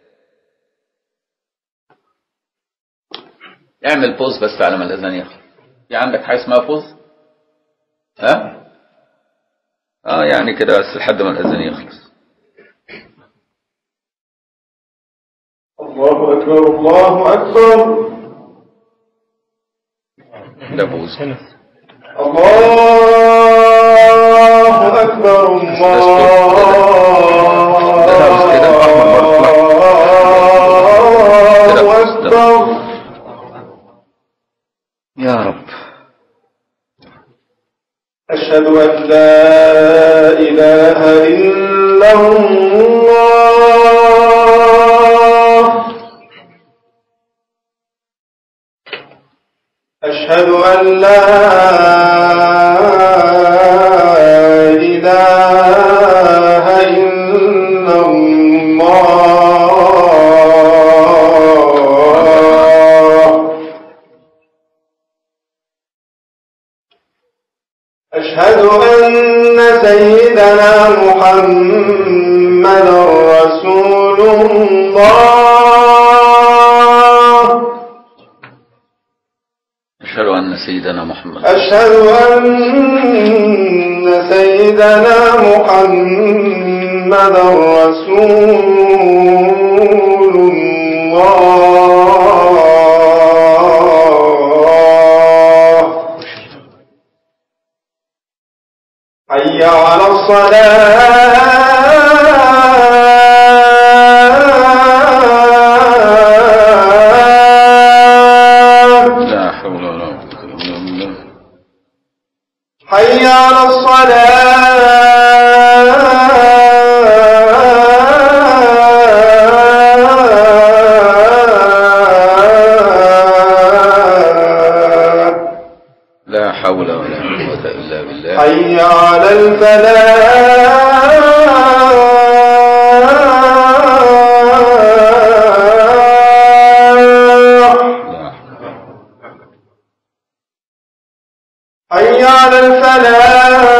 اعمل بوز بس على ما الأذان يخلص. في عندك حاجة اسمها بوز؟ ها؟ اه يعني كده بس لحد ما الأذان يخلص. الله أكبر الله أكبر. ده بوز. الله أكبر الله أكبر. يا رب. أشهد أن لا إله إلا الله. أشهد أن لا إله إلا الله. أشهد أن سيدنا محمد رسول الله. أشهد أن سيدنا محمد أشهد أن سيدنا محمد رسول الله. حي على الصلاة. حي على الصلاة. لا حول ولا قوة إلا بالله. حي على الفلاح. حي على الفلاح.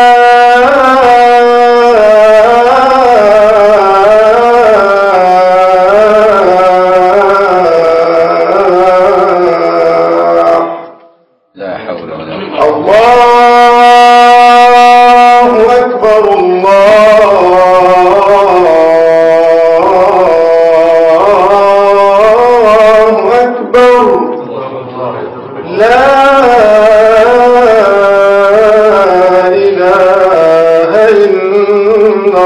لا حول ولا قوة. الله أكبر الله أكبر. لا إله إلا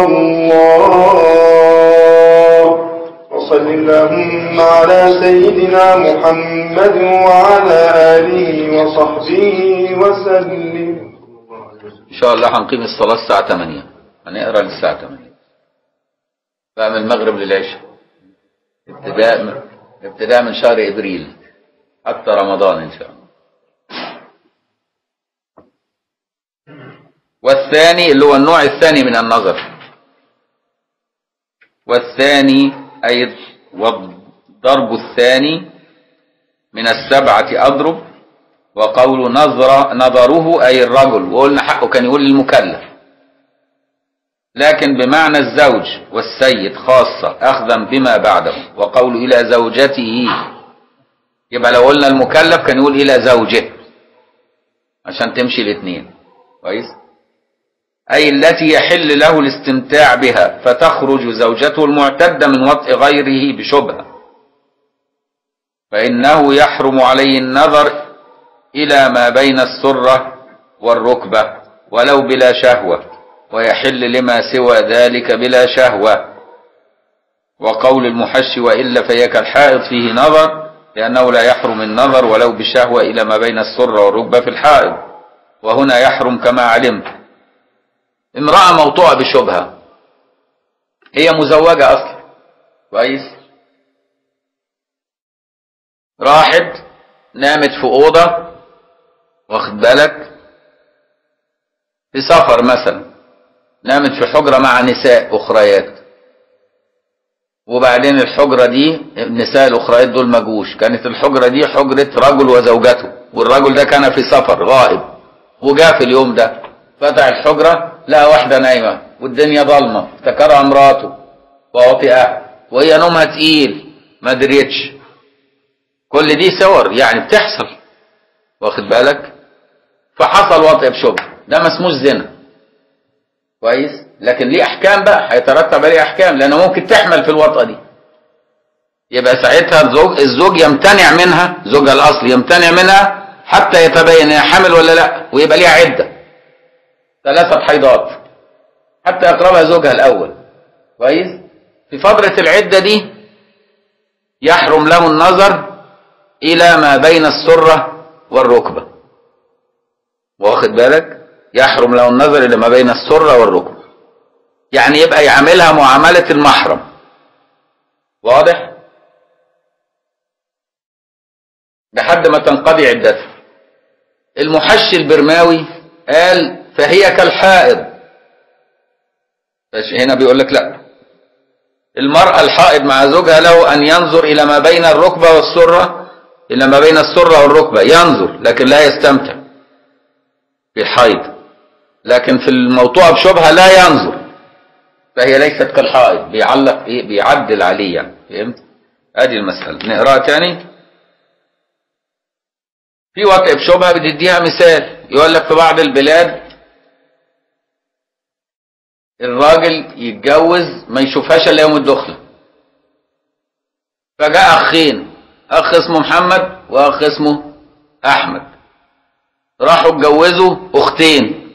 الله. وصل اللهم على سيدنا محمد وعلى آله وصحبه وسلم. إن شاء الله هنقيم الصلاة الساعة ثمانية، هنقرأ للساعة ثمانية بقى من المغرب للعشاء، ابتداء من ابتداء من شهر إبريل حتى رمضان إن شاء الله. والثاني اللي هو النوع الثاني من النظر، والثاني أي والضرب الثاني من السبعة أضرب، وقول نظر نظره أي الرجل، وقلنا حقه كان يقول المكلف، لكن بمعنى الزوج والسيد خاصة أخذا بما بعده. وقول إلى زوجته، يبقى لو قلنا المكلف كان يقول إلى زوجه عشان تمشي الاثنين كويس. أي التي يحل له الاستمتاع بها، فتخرج زوجته المعتدة من وطء غيره بشبهة، فإنه يحرم عليه النظر إلى ما بين السرة والركبة ولو بلا شهوة، ويحل لما سوى ذلك بلا شهوة. وقول المحشي وإلا فهي كالحائض فيه نظر، لأنه لا يحرم النظر ولو بشهوة إلى ما بين السرة والركبة في الحائض. وهنا يحرم كما علمت. امرأة موطوعة بشبهة، هي مزوجة أصلا كويس، راحت نامت في أوضة واخد بالك في سفر مثلا، نامت في حجرة مع نساء أخريات، وبعدين الحجرة دي النساء الأخريات دول مجوش، كانت الحجرة دي حجرة رجل وزوجته، والرجل ده كان في سفر غائب، وجاء في اليوم ده فتح الحجرة لقى واحدة نايمة والدنيا ضلمة، افتكرها مراته ووطئها وهي نومها تقيل ما دريتش. كل دي صور يعني بتحصل واخد بالك، فحصل وطئ بشبهة، ده ما اسموش زنا كويس، لكن ليه احكام بقى، هيترتب عليه احكام، لانه ممكن تحمل في الوطئة دي، يبقى ساعتها الزوج الزوج يمتنع منها، زوجها الاصلي يمتنع منها حتى يتبين هي حامل ولا لا، ويبقى ليها عدة ثلاثة حيضات حتى يقربها زوجها الأول. كويس؟ في فترة العدة دي يحرم له النظر إلى ما بين السرة والركبة. واخد بالك؟ يحرم له النظر إلى ما بين السرة والركبة، يعني يبقى يعملها معاملة المحرم. واضح؟ لحد ما تنقضي عدتها. المحشي البرماوي قال فهي كالحائض. هنا بيقول لك لا، المرأة الحائض مع زوجها له أن ينظر إلى ما بين الركبة والسرة، إلى ما بين السرة والركبة ينظر، لكن لا يستمتع في الحيض. لكن في الموضوع بشبهة لا ينظر، فهي ليست كالحائض. بيعلق إيه؟ بيعدل عليه يعني. فهمت؟ ادي المسألة. نقراها تاني. في وطئ بشبهة بتديها مثال، يقول لك في بعض البلاد الراجل يتجوز ما يشوفهاش الا يوم الدخلة. فجاء اخين، اخ اسمه محمد واخ اسمه احمد، راحوا اتجوزوا اختين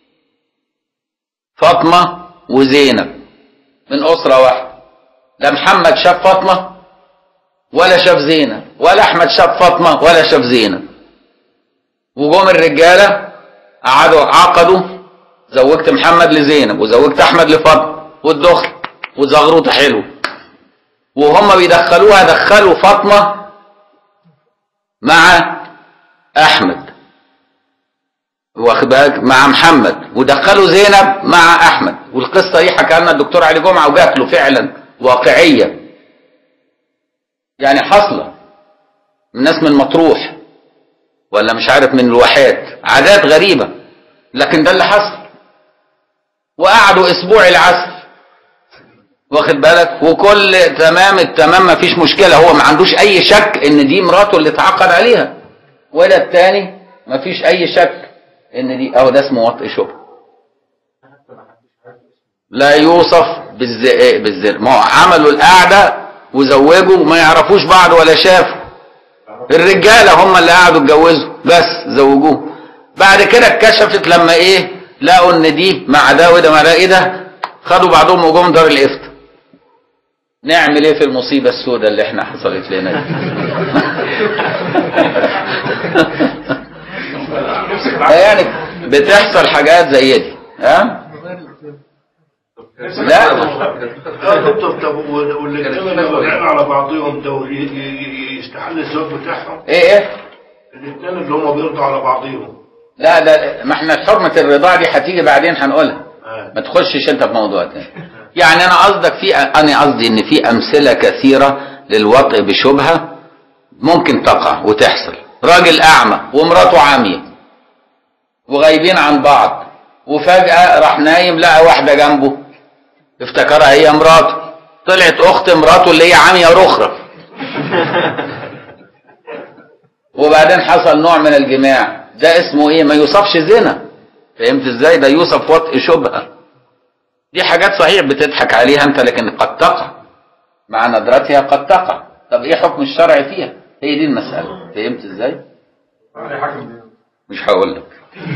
فاطمة وزينب من اسرة واحدة. لا محمد شاف فاطمة ولا شاف زينب، ولا احمد شاف فاطمة ولا شاف زينب. وجوم الرجالة قعدوا عقدوا زوجت محمد لزينب وزوجت احمد لفاطمة والدخل وزغروطة حلو، وهم بيدخلوها دخلوا فاطمة مع احمد، واخد بالك، مع محمد، ودخلوا زينب مع احمد. والقصة دي حكى لنا الدكتور علي جمعة وجات له فعلا واقعية يعني حصلة. الناس من مطروح ولا مش عارف من الواحات، عادات غريبة، لكن ده اللي حصل. وقعدوا اسبوع العسل، واخد بالك، وكل تمام التمام ما فيش مشكلة. هو ما عندوش اي شك ان دي مراته اللي اتعقد عليها، ولا التاني ما فيش اي شك ان دي، اهو ده اسمه وطئ شبه. لا يوصف بالزق بالزق. ما هو عملوا القعدة وزوجوا وما يعرفوش بعض ولا شافوا. الرجالة هم اللي قعدوا اتجوزوا بس زوجوه. بعد كده اتكشفت لما ايه، لقوا ان دي مع ده وده مع ده، ايه ده، خدوا بعضهم وجم دار الافتاء. نعمل ايه في المصيبة السوداء اللي احنا حصلت لنا دي؟ يعني بتحصل حاجات زي دي. ها؟ لا دكتور، طب والاثنين لو وقعوا على بعضهم ده يستحل الزوج بتاعهم؟ ايه ايه؟ الاثنين اللي هم بيرضوا على بعضهم. لا ده ما احنا حرمة الرضاعة دي هتيجي بعدين هنقولها. آه. ما تخشش انت في موضوع تاني. يعني انا قصدك في، انا قصدي ان في امثلة كثيرة للوطئ بشبهة ممكن تقع وتحصل. راجل اعمى ومراته عامية وغايبين عن بعض، وفجأة راح نايم لقى واحدة جنبه افتكرها هي مراته، طلعت اخت مراته اللي هي عامية رخرة. وبعدين حصل نوع من الجماع، ده اسمه ايه؟ ما يوصفش زنا. فهمت ازاي؟ ده يوصف وطئ شبهة. دي حاجات صحيح بتضحك عليها انت، لكن قد تقع مع ندرتها، قد تقع. طب ايه حكم الشرع فيها؟ هي دي المسألة. فهمت ازاي؟ مش هقول لك.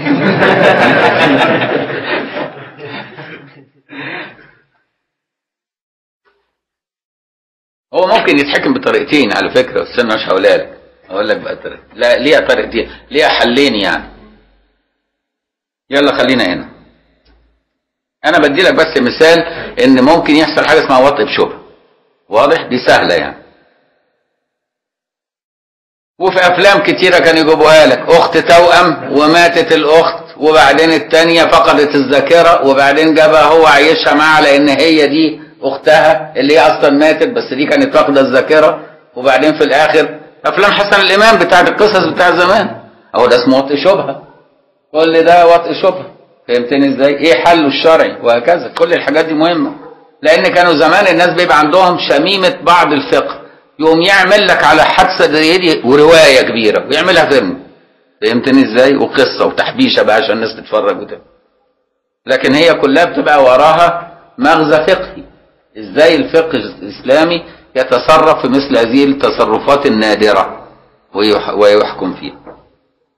هو ممكن يتحكم بطريقتين على فكرة، بس انا مش هقولها لك. اقول لك بقى طريقة، لا ليها طريقتين، ليها حلين يعني. يلا خلينا هنا. انا بدي لك بس مثال ان ممكن يحصل حاجة اسمها وطئ بشبهة. واضح؟ دي سهلة يعني. وفي افلام كتيرة كانوا يجيبوها لك، اخت توأم وماتت الاخت، وبعدين التانية فقدت الذاكرة، وبعدين جابها هو عايشها معها لان هي دي اختها اللي هي اصلا ماتت، بس دي كانت فاقدة الذاكرة. وبعدين في الاخر افلام حسن الامام بتاعت القصص بتاع زمان، اهو ده اسمه وطئ شبهة. كل ده وطئ شبهة. فهمتني ازاي؟ ايه حله الشرعي وهكذا. كل الحاجات دي مهمة، لان كانوا زمان الناس بيبقى عندهم شميمة بعض الفقه، يقوم يعمل لك على حادثة زي دي ورواية كبيرة ويعملها فيلم. فهمتني ازاي؟ وقصة وتحبيشة بقى عشان الناس تتفرج وكده. لكن هي كلها بتبقى وراها مغزى فقهي، ازاي الفقه الاسلامي يتصرف في مثل هذه التصرفات النادرة ويحكم فيها.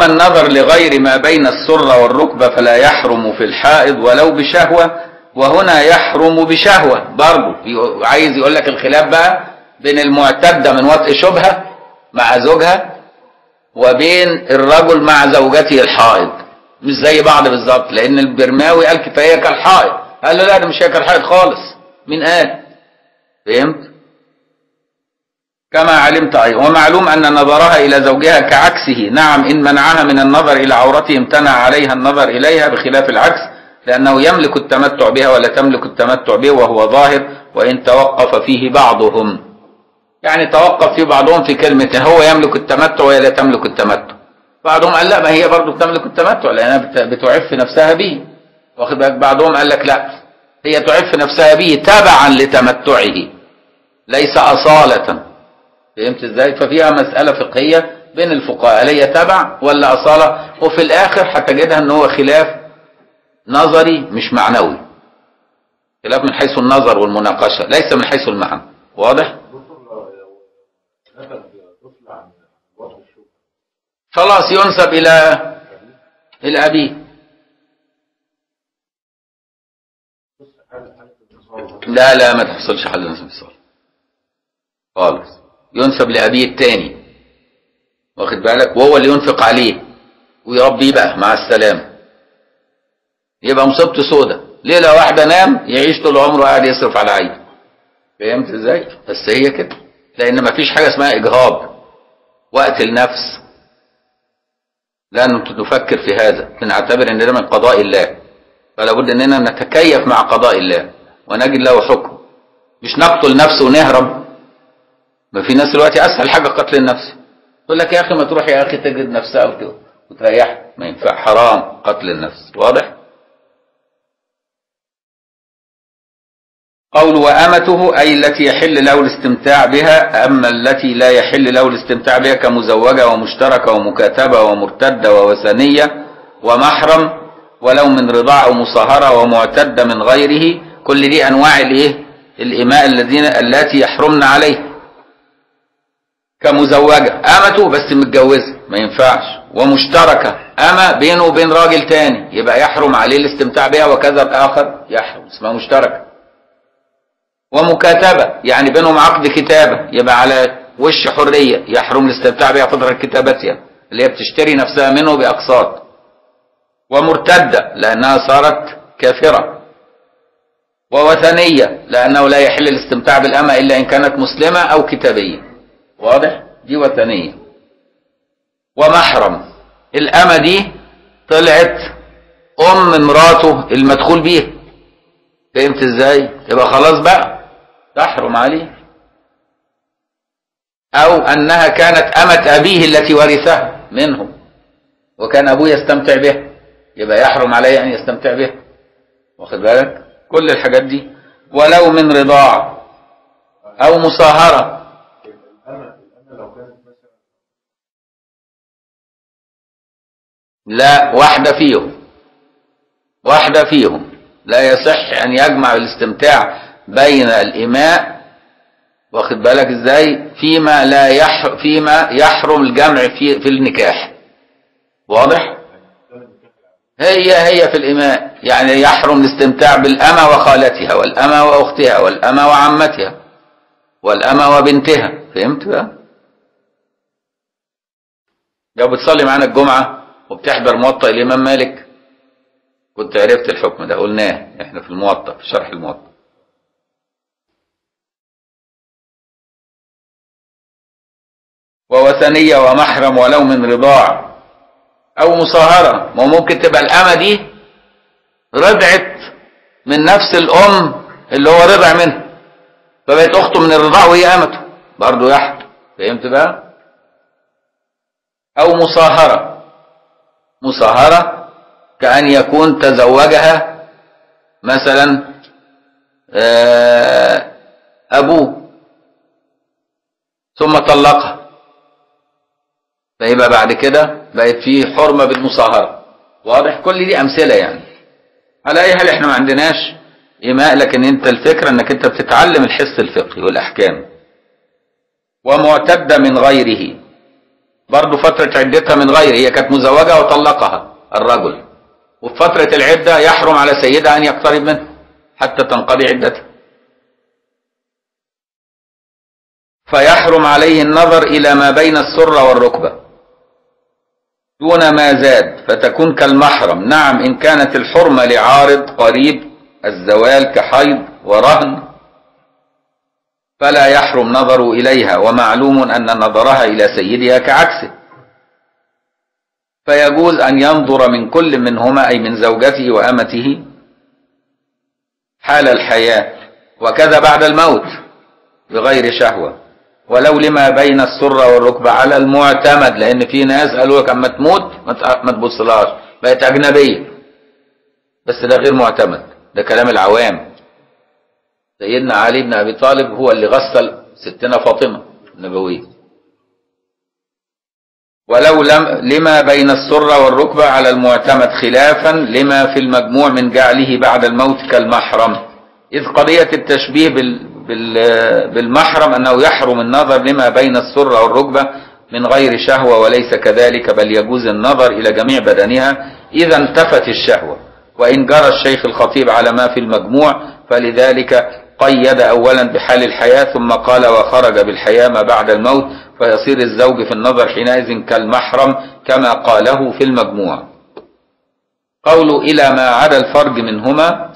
أما النظر لغير ما بين السرة والركبة فلا يحرم في الحائض ولو بشهوة، وهنا يحرم بشهوة برضه. عايز يقول لك الخلاف بقى بين المعتدة من وطء شبهة مع زوجها وبين الرجل مع زوجته الحائض، مش زي بعض بالظبط، لأن البرماوي قال كفاية كالحائض، قال له لا ده مش هي كالحائض خالص. مين قال؟ فهمت؟ كما علمت أيضا. ومعلوم أن نظرها إلى زوجها كعكسه، نعم إن منعها من النظر إلى عورته امتنع عليها النظر إليها، بخلاف العكس لأنه يملك التمتع بها ولا تملك التمتع به وهو ظاهر، وإن توقف فيه بعضهم، يعني توقف في بعضهم في كلمة هو يملك التمتع وهي لا تملك التمتع. بعضهم قال لا ما هي برضه بتملك التمتع لأنها بتعف نفسها به، واخد بالك. بعضهم قال لك لا هي تعف نفسها به تبعا لتمتعه ليس أصالة. فهمت ازاي؟ ففيها مسألة فقهية بين الفقهاء، هل هي تبع ولا أصالة؟ وفي الآخر هتجدها ان هو خلاف نظري مش معنوي، خلاف من حيث النظر والمناقشة ليس من حيث المعنى. واضح؟ خلاص ينسب إلى إلى أبيه. لا لا ما تحصلش حل نسب الصالح خالص، ينسب لأبيه التاني، واخد بالك، وهو اللي ينفق عليه ويربيه بقى مع السلامة. يبقى مصيبته سودة، ليلة واحدة نام يعيش طول عمره قاعد يصرف على عيده. فهمت ازاي؟ بس هي كده، لأن مفيش حاجة اسمها إجهاض وقت النفس، لأن تفكر في هذا، نعتبر ان ده من قضاء الله، فلا بد اننا نتكيف مع قضاء الله ونجد له حكم، مش نقتل نفس ونهرب. ما في ناس دلوقتي اسهل حاجه قتل النفس، تقول لك يا اخي ما تروح يا اخي تجد نفسها وتريح، ما ينفع، حرام قتل النفس. واضح؟ قول وأمته أي التي يحل له الاستمتاع بها، أما التي لا يحل له الاستمتاع بها كمزوجة ومشتركة ومكاتبة ومرتدة ووثنية ومحرم ولو من رضاع أو مصاهرة ومعتدة من غيره، كل دي أنواع الإيه؟ الإماء الذين التي يحرمن عليه. كمزوجة أمته بس متجوزة ما ينفعش، ومشتركة أما بينه وبين راجل تاني يبقى يحرم عليه الاستمتاع بها، وكذا الآخر يحرم، اسمها مشتركة. ومكاتبة يعني بينهم عقد كتابة، يبقى على وش حرية، يحرم الاستمتاع بها فترة كتابتها اللي هي بتشتري نفسها منه بأقساط. ومرتدة لأنها صارت كافرة. ووثنية لأنه لا يحل الاستمتاع بالأمة إلا إن كانت مسلمة أو كتابية. واضح؟ دي وثنية. ومحرم الأمة دي طلعت أم مراته المدخول بيها، فهمت ازاي؟ يبقى خلاص بقى تحرم عليه. أو أنها كانت أمة أبيه التي ورثها منهم وكان أبوه يستمتع بها، يبقى يحرم عليه أن يستمتع بها، واخد بالك؟ كل الحاجات دي. ولو من رضاع أو مصاهرة. لا واحدة فيهم، واحدة فيهم لا يصح أن يجمع الاستمتاع بين الإماء، واخد بالك ازاي، فيما لا يح فيما يحرم الجمع في في النكاح. واضح؟ هي هي في الإماء، يعني يحرم الاستمتاع بالأمة وخالتها والأمة وأختها والأمة وعمتها والأمة وبنتها. فهمت بقى؟ لو بتصلي معانا الجمعة وبتحضر موطأ الإمام مالك كنت عرفت الحكم ده، قلناه احنا في الموطأ في شرح الموطأ. ووثنية ومحرم ولو من رضاع أو مصاهرة. ما ممكن تبقى الأمة دي رضعت من نفس الأم اللي هو رضع منها، فبقت أخته من الرضاع وهي أمته، برضه يحت. فهمت بقى؟ أو مصاهرة. مصاهرة كأن يكون تزوجها مثلا أبوه ثم طلقها، فيبقى بعد كده بقت فيه حرمة بالمصاهرة. واضح؟ كل دي أمثلة يعني. على أي حال احنا ما عندناش إماء، لكن انت الفكرة انك انت بتتعلم الحس الفقهي والأحكام. ومعتدة من غيره برضو فترة عدتها من غيره، هي كانت مزوجة وطلقها الرجل، وفي فترة العدة يحرم على سيدها أن يقترب منها حتى تنقضي عدتها، فيحرم عليه النظر إلى ما بين السرة والركبة دون ما زاد فتكون كالمحرم. نعم إن كانت الحرمة لعارض قريب الزوال كحيض ورهن فلا يحرم نظر إليها، ومعلوم أن نظرها إلى سيدها كعكسه، فيجوز أن ينظر من كل منهما أي من زوجته وأمته حال الحياة، وكذا بعد الموت بغير شهوة، ولو لما بين السرة والركبة على المعتمد، لأن في ناس قالوا لك أما تموت ما تبصلهاش بقت أجنبية، بس ده غير معتمد، ده كلام العوام. سيدنا علي بن أبي طالب هو اللي غسل ستنا فاطمة النبوية. ولو لم لما بين السرة والركبة على المعتمد خلافا لما في المجموع من جعله بعد الموت كالمحرم، إذ قضية التشبيه بال بالمحرم أنه يحرم النظر لما بين السرة والركبة من غير شهوة، وليس كذلك، بل يجوز النظر إلى جميع بدنها إذا انتفت الشهوة. وإن جرى الشيخ الخطيب على ما في المجموع فلذلك قيد أولا بحال الحياة ثم قال وخرج بالحياة ما بعد الموت، فيصير الزوج في النظر حينئذ كالمحرم كما قاله في المجموع. قوله إلى ما عدا الفرج منهما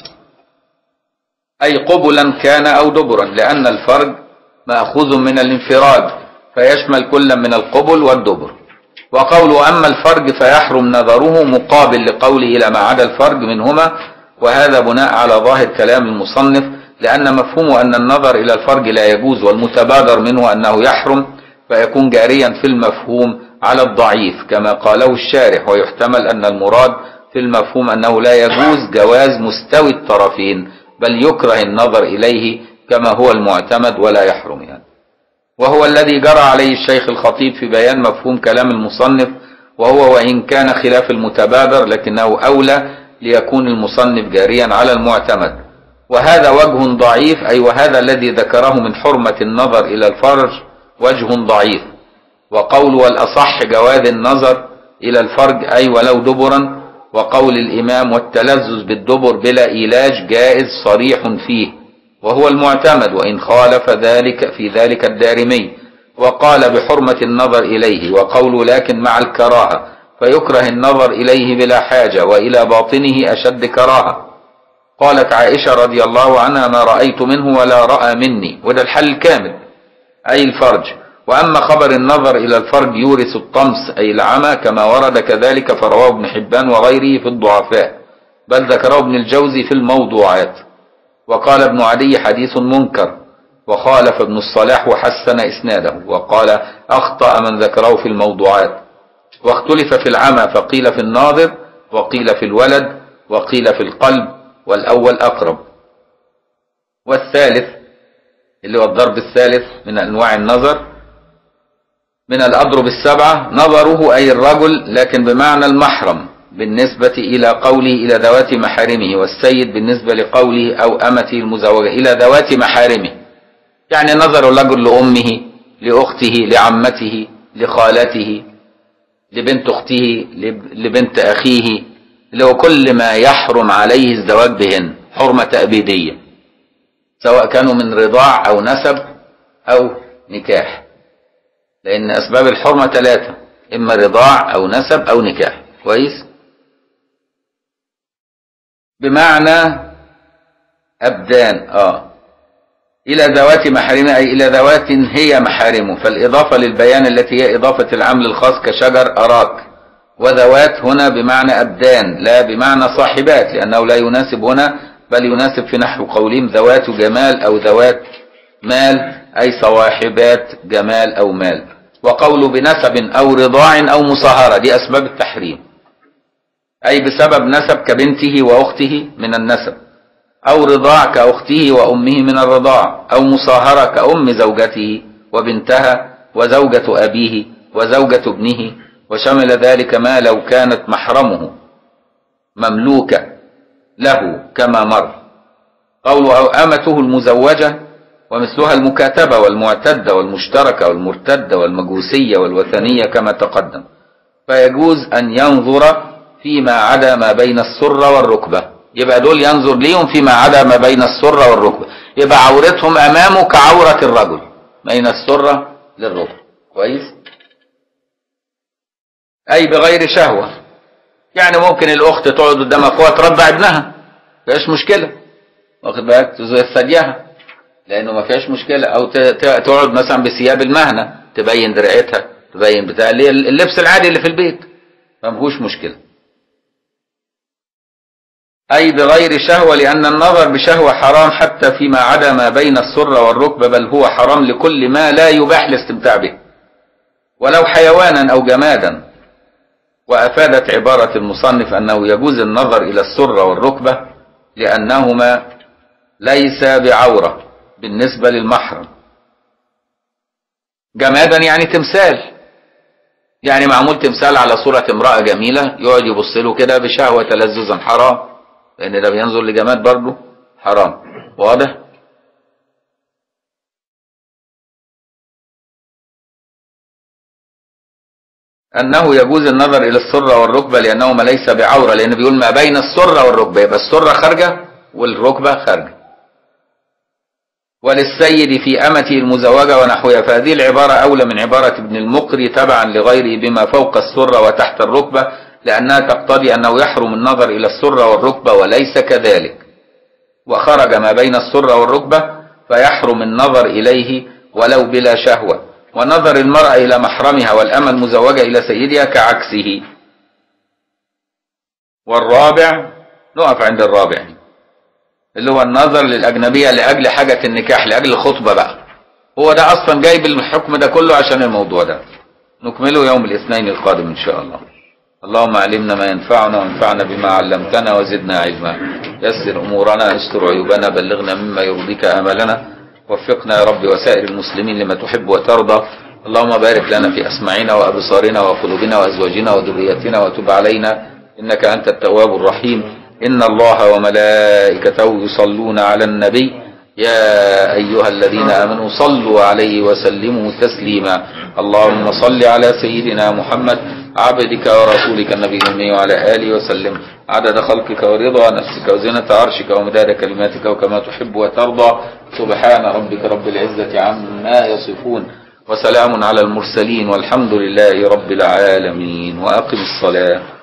أي قبلا كان أو دبرا، لأن الفرج مأخوذ من الانفراد فيشمل كل من القبل والدبر. وقوله أما الفرج فيحرم نظره مقابل لقوله إلى ما عدا الفرج منهما، وهذا بناء على ظاهر كلام المصنف، لأن مفهوم أن النظر إلى الفرج لا يجوز والمتبادر منه أنه يحرم فيكون جاريا في المفهوم على الضعيف كما قاله الشارح، ويحتمل أن المراد في المفهوم أنه لا يجوز جواز مستوي الطرفين، بل يكره النظر إليه كما هو المعتمد ولا يحرم يعني. وهو الذي جرى عليه الشيخ الخطيب في بيان مفهوم كلام المصنف، وهو وإن كان خلاف المتبادر لكنه أولى ليكون المصنف جاريا على المعتمد. وهذا وجه ضعيف، أي وهذا الذي ذكره من حرمة النظر إلى الفرج وجه ضعيف. وقول والأصح جواز النظر إلى الفرج أي ولو دبرا، وقول الإمام والتلذذ بالدبر بلا إيلاج جائز صريح فيه وهو المعتمد، وإن خالف ذلك في ذلك الدارمي وقال بحرمة النظر إليه. وقول لكن مع الكراهة فيكره النظر إليه بلا حاجة وإلى باطنه أشد كراهة. قالت عائشة رضي الله عنها ما رأيت منه ولا رأى مني، وده الحل الكامل أي الفرج. وأما خبر النظر إلى الفرج يورث الطمس أي العمى كما ورد كذلك فرواه ابن حبان وغيره في الضعفاء، بل ذكره ابن الجوزي في الموضوعات. وقال ابن عدي حديث منكر، وخالف ابن الصلاح وحسن إسناده، وقال أخطأ من ذكره في الموضوعات. واختلف في العمى فقيل في الناظر وقيل في الولد وقيل في القلب، والأول أقرب. والثالث اللي هو الضرب الثالث من أنواع النظر من الأضرب السبعة نظره أي الرجل لكن بمعنى المحرم بالنسبة إلى قوله إلى ذوات محارمه، والسيد بالنسبة لقوله أو أمته المزوجة إلى ذوات محارمه، يعني نظر الرجل لأمه لأخته لعمته لخالته لبنت أخته لبنت أخيه، لو كل ما يحرم عليه الزواج بهن حرمة تأبيدية، سواء كانوا من رضاع أو نسب أو نكاح، لأن أسباب الحرمة ثلاثة، إما رضاع أو نسب أو نكاح. كويس؟ بمعنى أبدان آه إلى ذوات محارمه أي إلى ذوات هي محارمه، فالإضافة للبيان التي هي إضافة العام للخاص كشجر أراك. وذوات هنا بمعنى أبدان لا بمعنى صاحبات، لأنه لا يناسب هنا بل يناسب في نحو قولهم ذوات جمال أو ذوات مال أي صواحبات جمال أو مال. وقول بنسب أو رضاع أو مصاهرة دي أسباب التحريم، أي بسبب نسب كبنته وأخته من النسب، أو رضاع كأخته وأمه من الرضاع، أو مصاهرة كأم زوجته وبنتها وزوجة أبيه وزوجة ابنه، وشمل ذلك ما لو كانت محرمه مملوكة له كما مر. قول أو أمته المزوجة ومثلها المكاتبة والمعتدة والمشتركة والمرتدة والمجوسية والوثنية كما تقدم. فيجوز أن ينظر فيما عدا ما بين السرة والركبة. يبقى دول ينظر ليهم فيما عدا ما بين السرة والركبة، يبقى عورتهم أمامه كعورة الرجل بين السرة للركبة. كويس؟ أي بغير شهوة. يعني ممكن الأخت تقعد قدام أخوها تربع ابنها، ما فيهاش مشكلة، واخد بالك، تزوج ثديها لأنه ما فيهاش مشكلة. أو تقعد مثلا بثياب المهنة تبين درعتها، تبين بتاع اللبس العادي اللي في البيت، ما فيهوش مشكلة. أي بغير شهوة، لأن النظر بشهوة حرام حتى فيما عدا ما بين السرة والركبة، بل هو حرام لكل ما لا يباح الاستمتاع به ولو حيوانا أو جمادا. وأفادت عبارة المصنف أنه يجوز النظر إلى السرة والركبة لأنهما ليس بعورة بالنسبة للمحرم. جمادا يعني تمثال، يعني معمول تمثال على صورة امرأة جميلة يقعد يبص له كده بشهوة تلذذا، حرام، لأن ده بينظر لجماد برضه حرام. واضح؟ أنه يجوز النظر إلى السرة والركبة لأنهما ليس بعورة، لأن بيقول ما بين السرة والركبة، يبقى السرة خارجة والركبة خارجة. وللسيد في أمته المزوجة ونحوها، فهذه العبارة أولى من عبارة ابن المقري تبعا لغيره بما فوق السرة وتحت الركبة، لأنها تقتضي أنه يحرم النظر إلى السرة والركبة وليس كذلك. وخرج ما بين السرة والركبة فيحرم النظر إليه ولو بلا شهوة. ونظر المرأة إلى محرمها والأمة المزوجة إلى سيدها كعكسه. والرابع، نقف عند الرابع، اللي هو النظر للأجنبية لأجل حاجة النكاح، لأجل الخطبة بقى. هو ده أصلا جايب الحكم ده كله عشان الموضوع ده. نكمله يوم الاثنين القادم إن شاء الله. اللهم علمنا ما ينفعنا وانفعنا بما علمتنا وزدنا علما. يسر أمورنا، استر عيوبنا، بلغنا مما يرضيك آمالنا، وفقنا يا رب وسائر المسلمين لما تحب وترضى. اللهم بارك لنا في أسماعنا وأبصارنا وقلوبنا وأزواجنا وذرياتنا، وتب علينا إنك أنت التواب الرحيم. إن الله وملائكته يصلون على النبي يا أيها الذين آمنوا صلوا عليه وسلموا تسليما. اللهم صل على سيدنا محمد عبدك ورسولك النبي الأمي وعلى آله وسلم عدد خلقك ورضا نفسك وزنة عرشك ومداد كلماتك وكما تحب وترضى. سبحان ربك رب العزة عما يصفون، وسلام على المرسلين، والحمد لله رب العالمين. وأقم الصلاة.